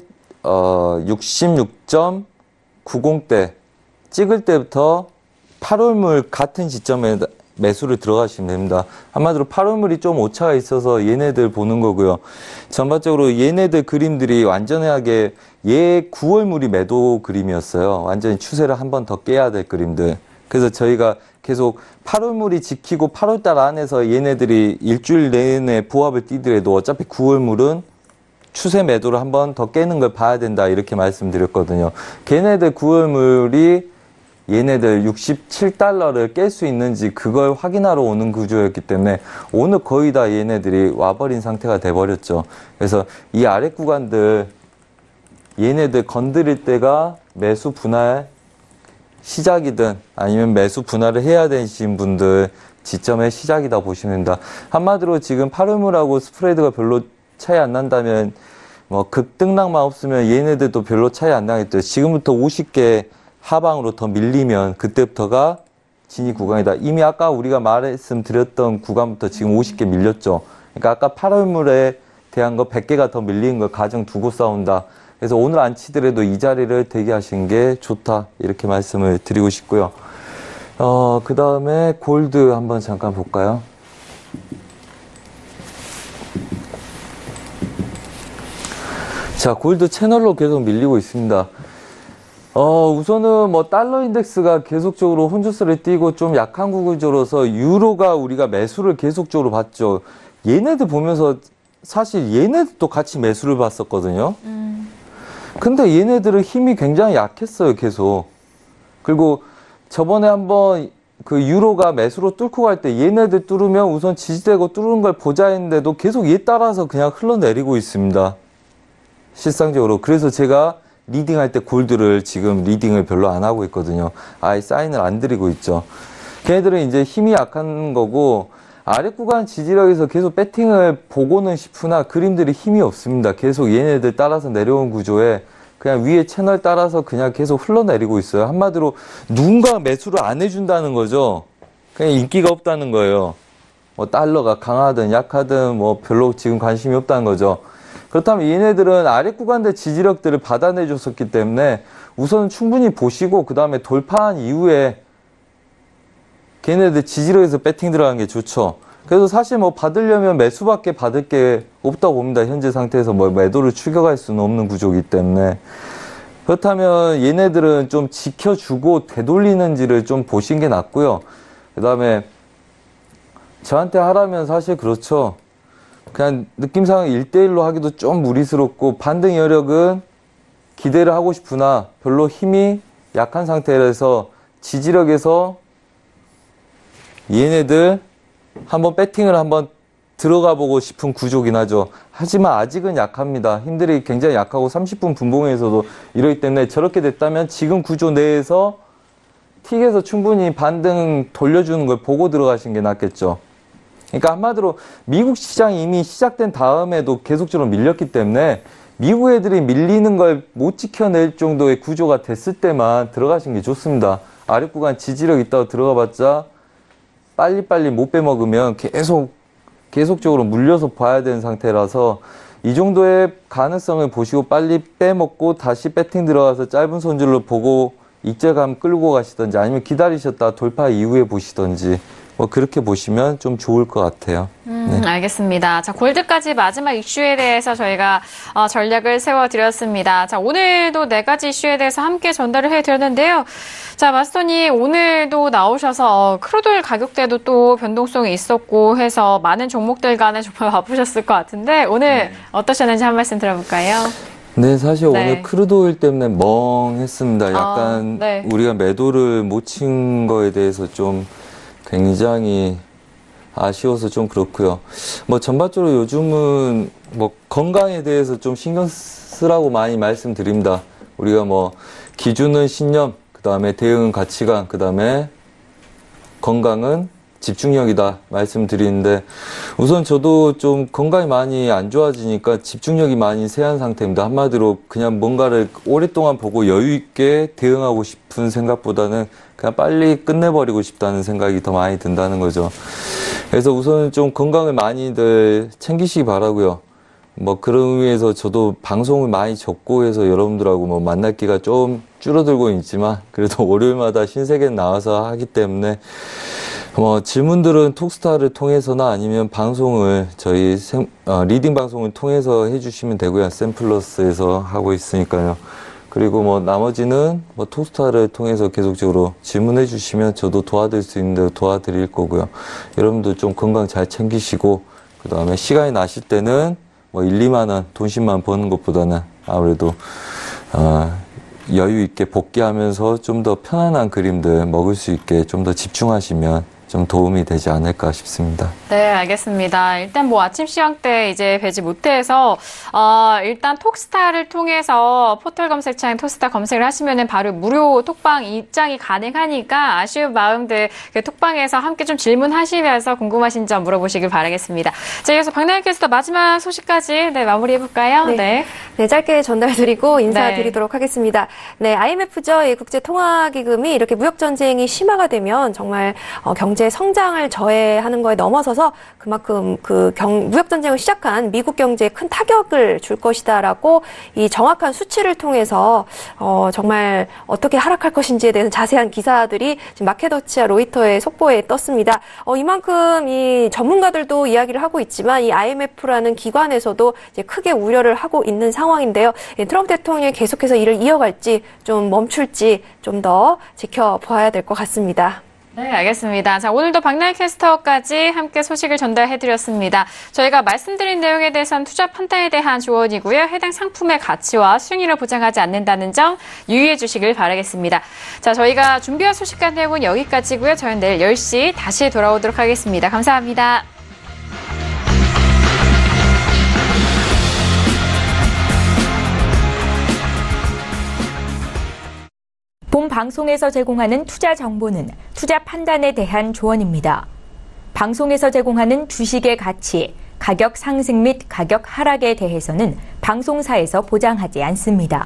66.90대 찍을 때부터 8월물 같은 시점에 매수를 들어가시면 됩니다. 한마디로 8월물이 좀 오차가 있어서 얘네들 보는 거고요. 전반적으로 얘네들 그림들이 완전하게 9월물이 매도 그림이었어요. 완전히 추세를 한 번 더 깨야 될 그림들. 그래서 저희가 계속 8월물이 지키고 8월달 안에서 얘네들이 일주일 내내 보합을 뛰더라도 어차피 9월물은 추세 매도를 한 번 더 깨는 걸 봐야 된다. 이렇게 말씀드렸거든요. 걔네들 9월물이 얘네들 67달러를 깰 수 있는지 그걸 확인하러 오는 구조였기 때문에 오늘 거의 다 얘네들이 와버린 상태가 돼버렸죠. 그래서 이 아래 구간들 얘네들 건드릴 때가 매수 분할 시작이든 아니면 매수 분할을 해야 되신 분들 지점의 시작이다 보시면 됩니다. 한마디로 지금 8월물하고 스프레드가 별로 차이 안 난다면 급등락만 없으면 얘네들도 별로 차이 안 나겠죠. 지금부터 50개 하방으로 더 밀리면 그때부터가 진입 구간이다. 이미 아까 우리가 말씀드렸던 구간부터 지금 50개 밀렸죠. 그러니까 아까 8월물에 대한 거 100개가 더 밀리는 걸 가정 두고 싸운다. 그래서 오늘 안 치더라도 이 자리를 대기하시는 게 좋다. 이렇게 말씀을 드리고 싶고요. 그 다음에 골드 한번 잠깐 볼까요? 자, 골드 채널로 계속 밀리고 있습니다. 우선은 뭐 달러 인덱스가 계속적으로 혼조세를 띄고 좀 약한 구조로서 유로가 우리가 매수를 계속적으로 봤죠. 얘네들 보면서 사실 얘네들도 같이 매수를 봤었거든요. 근데 얘네들은 힘이 굉장히 약했어요, 계속. 그리고 저번에 한번 그 유로가 매수로 뚫고 갈 때 얘네들 뚫으면 우선 지지되고 뚫는 걸 보자 했는데도 계속 얘 따라서 그냥 흘러내리고 있습니다. 실상적으로. 그래서 제가 리딩할 때 골드를 지금 리딩을 별로 안 하고 있거든요. 아예 사인을 안 드리고 있죠. 걔네들은 이제 힘이 약한 거고 아래 구간 지지력에서 계속 배팅을 보고는 싶으나 그림들이 힘이 없습니다. 계속 얘네들 따라서 내려온 구조에 그냥 위에 채널 따라서 그냥 계속 흘러내리고 있어요. 한마디로 누군가 매수를 안 해준다는 거죠. 그냥 인기가 없다는 거예요. 뭐 달러가 강하든 약하든 뭐 별로 지금 관심이 없다는 거죠. 그렇다면 얘네들은 아래 구간대 지지력들을 받아내줬었기 때문에 우선 충분히 보시고 그 다음에 돌파한 이후에 걔네들 지지력에서 배팅 들어가는 게 좋죠. 그래서 사실 뭐 받으려면 매수밖에 받을 게 없다고 봅니다. 현재 상태에서 뭐 매도를 추격할 수는 없는 구조이기 때문에. 그렇다면 얘네들은 좀 지켜주고 되돌리는지를 좀 보신 게 낫고요. 그 다음에 저한테 하라면 사실 그렇죠. 그냥 느낌상 1대1로 하기도 좀 무리스럽고 반등 여력은 기대를 하고 싶으나 별로 힘이 약한 상태라서 지지력에서 얘네들 한번 배팅을 한번 들어가 보고 싶은 구조긴 하죠. 하지만 아직은 약합니다. 힘들이 굉장히 약하고 30분 분봉에서도 이러기 때문에 저렇게 됐다면 지금 구조 내에서 틱에서 충분히 반등 돌려주는 걸 보고 들어가신 게 낫겠죠. 그러니까 한마디로 미국 시장이 이미 시작된 다음에도 계속적으로 밀렸기 때문에 미국 애들이 밀리는 걸 못 지켜낼 정도의 구조가 됐을 때만 들어가신 게 좋습니다. 아래 구간 지지력 있다고 들어가 봤자 빨리빨리 못 빼먹으면 계속적으로 물려서 봐야 되는 상태라서 이 정도의 가능성을 보시고 빨리 빼먹고 다시 배팅 들어가서 짧은 손질로 보고 입재감 끌고 가시던지 아니면 기다리셨다 돌파 이후에 보시던지 뭐 그렇게 보시면 좀 좋을 것 같아요. 네. 알겠습니다. 자, 골드까지 마지막 이슈에 대해서 저희가 전략을 세워드렸습니다. 자, 오늘도 4가지 이슈에 대해서 함께 전달을 해드렸는데요. 자, 마스터님 오늘도 나오셔서 크루드 가격대도 또 변동성이 있었고 해서 많은 종목들 간에 정말 바쁘셨을 것 같은데 오늘 어떠셨는지 한 말씀 들어볼까요? 네, 사실 오늘 크루드 오일 때문에 멍했습니다. 약간 네. 우리가 매도를 못 친 거에 대해서 좀 굉장히 아쉬워서 좀 그렇고요. 뭐 전반적으로 요즘은 뭐 건강에 대해서 좀 신경 쓰라고 많이 말씀드립니다. 우리가 뭐 기준은 신념, 그 다음에 대응은 가치관, 그 다음에 건강은 집중력이다 말씀드리는데 우선 저도 좀 건강이 많이 안 좋아지니까 집중력이 많이 쇠한 상태입니다. 한마디로 그냥 뭔가를 오랫동안 보고 여유 있게 대응하고 싶은 생각보다는 그냥 빨리 끝내버리고 싶다는 생각이 더 많이 든다는 거죠. 그래서 우선 좀 건강을 많이들 챙기시기 바라고요. 뭐 그런 의미에서 저도 방송을 많이 접고 해서 여러분들하고 뭐 만날 기가 좀 줄어들고 있지만 그래도 월요일마다 신세계 나와서 하기 때문에 뭐 질문들은 톡스타를 통해서나 아니면 방송을 저희 리딩 방송을 통해서 해주시면 되고요. 샘플러스에서 하고 있으니까요. 그리고 뭐 나머지는 뭐 톡스타를 통해서 계속적으로 질문해 주시면 저도 도와드릴 수 있는 대로 도와드릴 거고요. 여러분들 좀 건강 잘 챙기시고 그 다음에 시간이 나실 때는 뭐 1, 2만 원 돈 10만 버는 것보다는 아무래도 여유 있게 복귀하면서 좀 더 편안한 그림들 먹을 수 있게 좀 더 집중하시면 좀 도움이 되지 않을까 싶습니다. 네, 알겠습니다. 일단 뭐 아침 시황 때 이제 배지 못해서 일단 톡스타를 통해서 포털 검색창에 톡스타 검색을 하시면은 바로 무료 톡방 입장이 가능하니까 아쉬운 마음들 그 톡방에서 함께 좀 질문하시면서 궁금하신 점 물어보시길 바라겠습니다. 자, 이어서 박나연께서 마지막 소식까지 마무리해 볼까요? 네, 짧게 전달드리고 인사드리도록 하겠습니다. 네, IMF죠. 국제통화기금이 이렇게 무역 전쟁이 심화가 되면 정말 경제 경제 성장을 저해하는 거에 넘어서서 그만큼 무역 전쟁을 시작한 미국 경제에 큰 타격을 줄 것이다라고 이 정확한 수치를 통해서 정말 어떻게 하락할 것인지에 대해서 자세한 기사들이 지금 마켓워치와 로이터의 속보에 떴습니다. 이만큼 이 전문가들도 이야기를 하고 있지만 이 IMF라는 기관에서도 이제 크게 우려를 하고 있는 상황인데요. 트럼프 대통령이 계속해서 이를 이어갈지 좀 멈출지 좀 더 지켜봐야 될 것 같습니다. 네, 알겠습니다. 자, 오늘도 박나희 캐스터까지 함께 소식을 전달해드렸습니다. 저희가 말씀드린 내용에 대해서는 투자 판단에 대한 조언이고요. 해당 상품의 가치와 수익률을 보장하지 않는다는 점 유의해 주시길 바라겠습니다. 자, 저희가 준비한 소식과 내용은 여기까지고요. 저희는 내일 10시 다시 돌아오도록 하겠습니다. 감사합니다. 본 방송에서 제공하는 투자 정보는 투자 판단에 대한 조언입니다. 방송에서 제공하는 주식의 가치, 가격 상승 및 가격 하락에 대해서는 방송사에서 보장하지 않습니다.